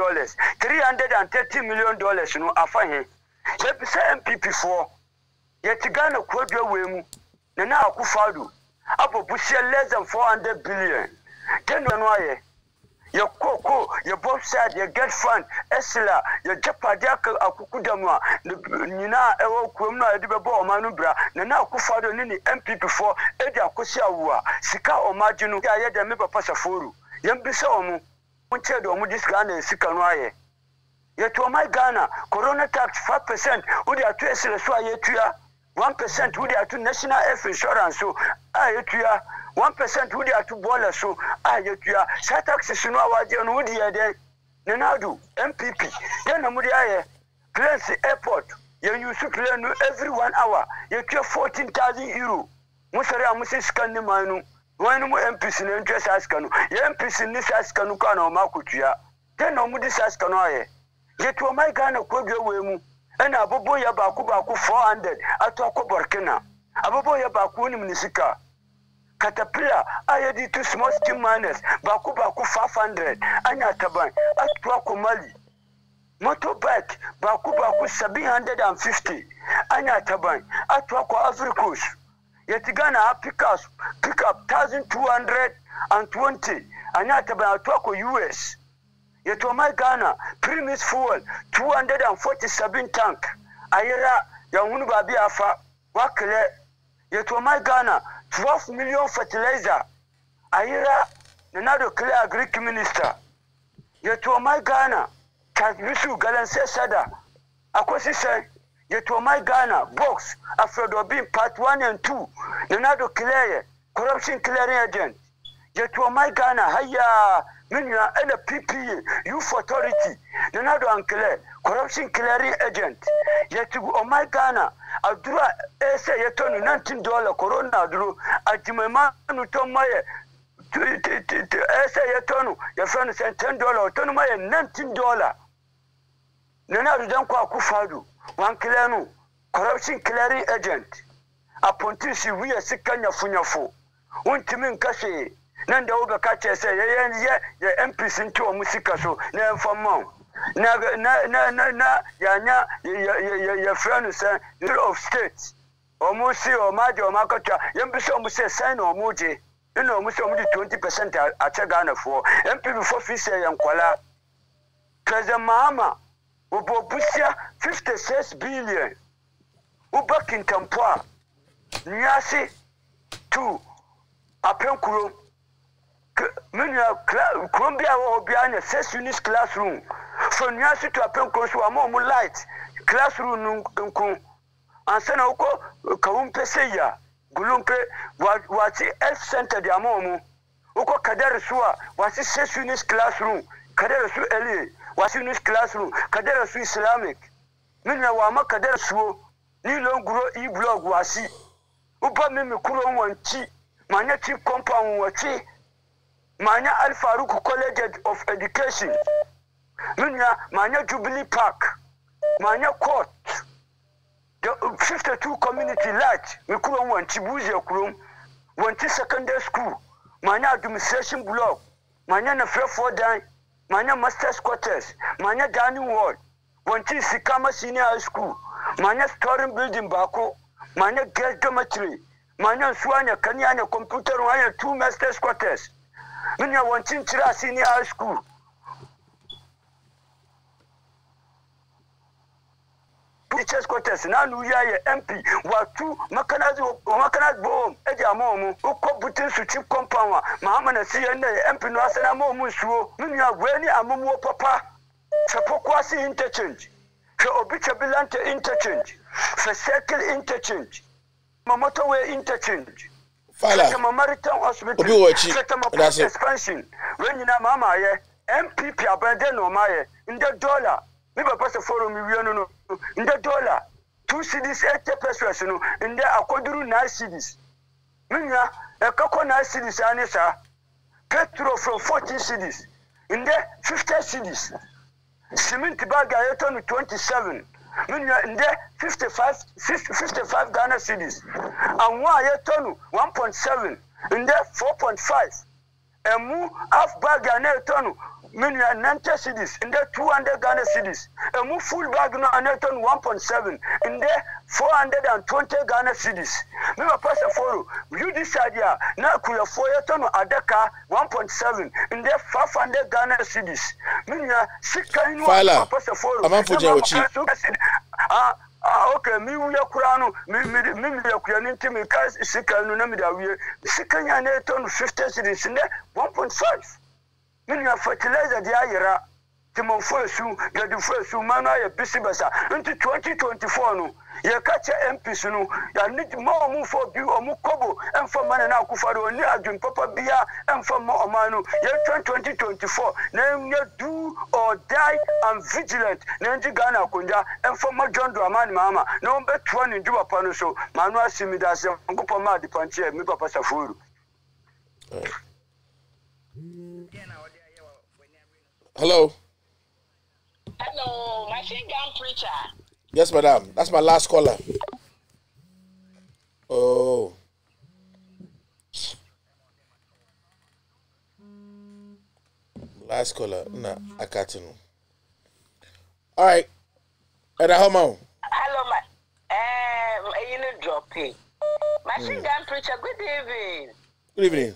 $330 million no afahe Yepisa MPP4 yeti Ghana kwadwa wemu na akufado abobusia less than 400 billion teno no aye ye koko ye both side ye get fund esla ye japadia akukudamwa nyina ewo kwem no ade bebo omanu bra na akufado ni MPP4 edi akosia wo sika omaji no ya de me papa Saforu yembisa omu munche de omu disika na sika no aye yet to my Ghana, Corona tax 5%, who they are to SLSY, 1% who they are to National Health Insurance, so I 1% who they are to Bola, so I Sat taxes no Wajan who they are there, Nenadu, MPP, then Amudia, Clancy Airport, you use to clear every 1 hour, you clear €14,000. Musara Musis Canimanu, one more MPs in interest Ascanu, MPs in this Ascanu Cano Makutia, then Omudis Ascanoe. Yet to my Ghana kwadwa wemu and abobo ya baku 400 atoko Burkina abobo ya baku ni mnisika Caterpillar ayedi to small steam miners baku 500 anya taban atoko Mali motorbike baku 750 anya taban atoko Africos yet Ghana pick up 1220 anya taban atoko US Yet to my Ghana, premise fuel, 247 tank. Ayera, Yahunu Babi Afa, Wakele. Yet to my Ghana, 12 million fertilizer. Ayera, another clear Greek minister. Yet to my Ghana, Kazmisu Galanse Sada. Akwasi say, yet to my Ghana, box, Afrodobin part 1 and 2. Another clear, corruption clearing agent. Yet to my Ghana, Haya. Minya and a PPA, youth authority, Nenado Ankele, corruption clearing agent. Yet to my Ghana, Adura Ese Yeton $19 Corona Drew, Ajimema Nutomaye, Ese Yetonu, your friend sent $10, Tonomaya $19. Nenado Danko Kufadu, one Kilenu, corruption clearing agent. Upon Tisi, we are sick and Yafunyafo. One Timin Kashi. Nanda oba kache say ye MPs into musika so na mfamon na ya friend say of state almost see or maji or makota yembisa almost sign or moje ina almost 20% a Ghana for MP before fi say yankwala President Mahama obobusia 56 billion ubakin tampoa nyasi to apenkuro Minya Columbia or Biana 6 units classroom. From Nyasi to Apenko, so a more light classroom. And Senoko Kaumpeseya, Gulumpe, was the F Center de Amomo. Oko Kaderasua was the 6 units classroom. Kaderasu Eli was units classroom. Kaderasu Islamic. Minya Wama Kaderasu, Nilo Guro E blog was he. Upa Mimi Kuro 1T, Manya Chief Compound was he. Manya Al Farouk College of Education. Minya Manya Jubilee Park. Manya Court. The 52 community large. Mikuro one Chibuzi Okrum. One secondary school. Manya administration block. Manya Nafre 4 dine. Manya master's quarters. Manya dining ward. One Sikama Senior High School. Manya storing building Bako. Manya guest dormitory. Manya Swanya Kanyanya computer wire 2 master's quarters. Minya wanting to senior high school. Teachers quarters now New Year MP were 2 Makanaz bomb Ejamomu who called Butin to cheap compound. Mahama CNA MP no Asana Momusu. Minya Weni Amumu Papa. Chapokwasi interchange. For Obichabilante interchange. For circle interchange. Motorway interchange. Fala. Maritime hospital. Expansion. When you know Mama, MPP abandoned no Maya in the dollar. Maybe pass a forum in the dollar. 2 cities, 80 pesos in the Akoduru 9 cities. Minya, a Coco 9 cities, Anissa. Petrol from 14 cities. In the 50 cities. Cement bag Ayrton 27. Minya in the 55 Ghana cities. And 1.7 in the 4.5. And move half bag and Ayrton. Minya 90 cities in the 200 Ghana cities. And move full bag no and Ayrton 1.7 in the 420 Ghana cities. Minya pass a follow. You decide ya. Now kuya 4 Adaka 1.7 in the 500 Ghana cities. Minya sika inu pass a follow. Okay, me we are Kurano, me are Kuyaninti, me cars, Sika, no Namida, Sika, and 50 cities in there, 1.5. Many are fertilizer the Ayera, Timon Fosu, the first Mana, Bissibasa, into 2024. No, you catch a MP Sunu, you need more move for you or Mukobo, and for Manana Kufaro, near Papa Bia, and for Moamano, year 2024. Name you do or die and vigilant, Nanji Ghana Kunda, and for my John Draman Mama, no bet 1 in Juba Panoso, Manua Simidas, and Gupama de Panche, me Papa Safuru. Hello. Hello, machine gun preacher. Yes, madam. That's my last caller. Oh. Last caller. Nah, I can't know. All right. And hello, you know, drop it. Machine gun preacher, good evening. Good evening.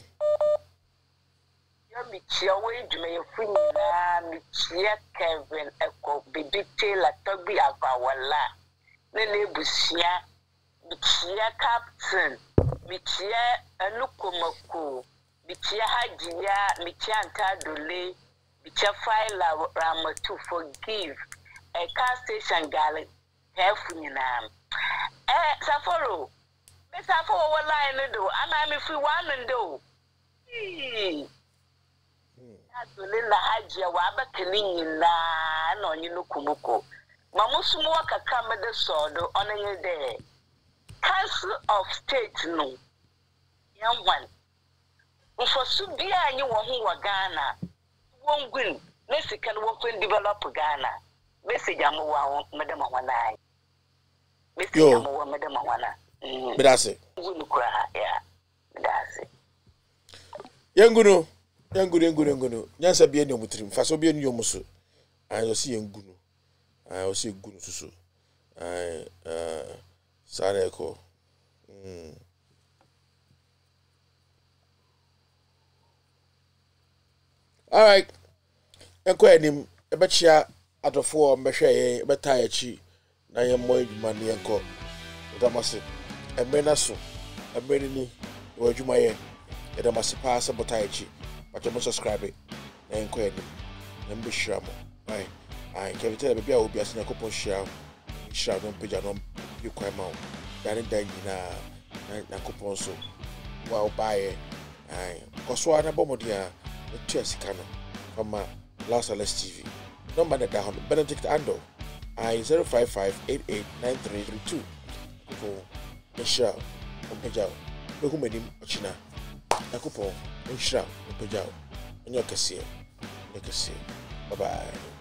Michia way to me Michia Kevin Echo Baby Taylor Toby Agawala Nene Busia Michia Captain Michia Anukomako Michia Hajia Michia Antadole Michia File Rama to forgive a car station galley Hefunam Saforo Miss Safo line do and I'm if we want and do. Linda Hajia Wabakini na no you know Kumuko. Mamusumu wakakama the sword on a day. Council of State no. Young one. For Subia you were Ghana. Won't win. Messi can work and develop Ghana. Messi Yamuwa, Madam Wana. Messi Yamuwa, Madam Wana. But that's it. Yeah, that's it. Young Guru. Yangu. Nyansa bia ni omutrim. Faso bia ni omusu. I see en gunu. I see gunu susu. I Sareko. All right. Enko enim ebechia atofo mbehwe ye beta yachi na ye mo eduma ne enko. Udamase. Emena so. Emeni ni wo eduma ye. Udamase pa se beta yachi. But you subscribe it. Enko enim. Mbehwa mo. Right. I can tell baby I will be as a couple share. Share don't page and you quite mount. Danny na coupon so. Wow, buy it. I Coswana Bomodia, the Chessicano from my Los Angeles TV. Number that down Benedict Ando. I 055889332. For the share on page out. The woman in China. A coupon, and share on page out. And your cassia. Bye bye.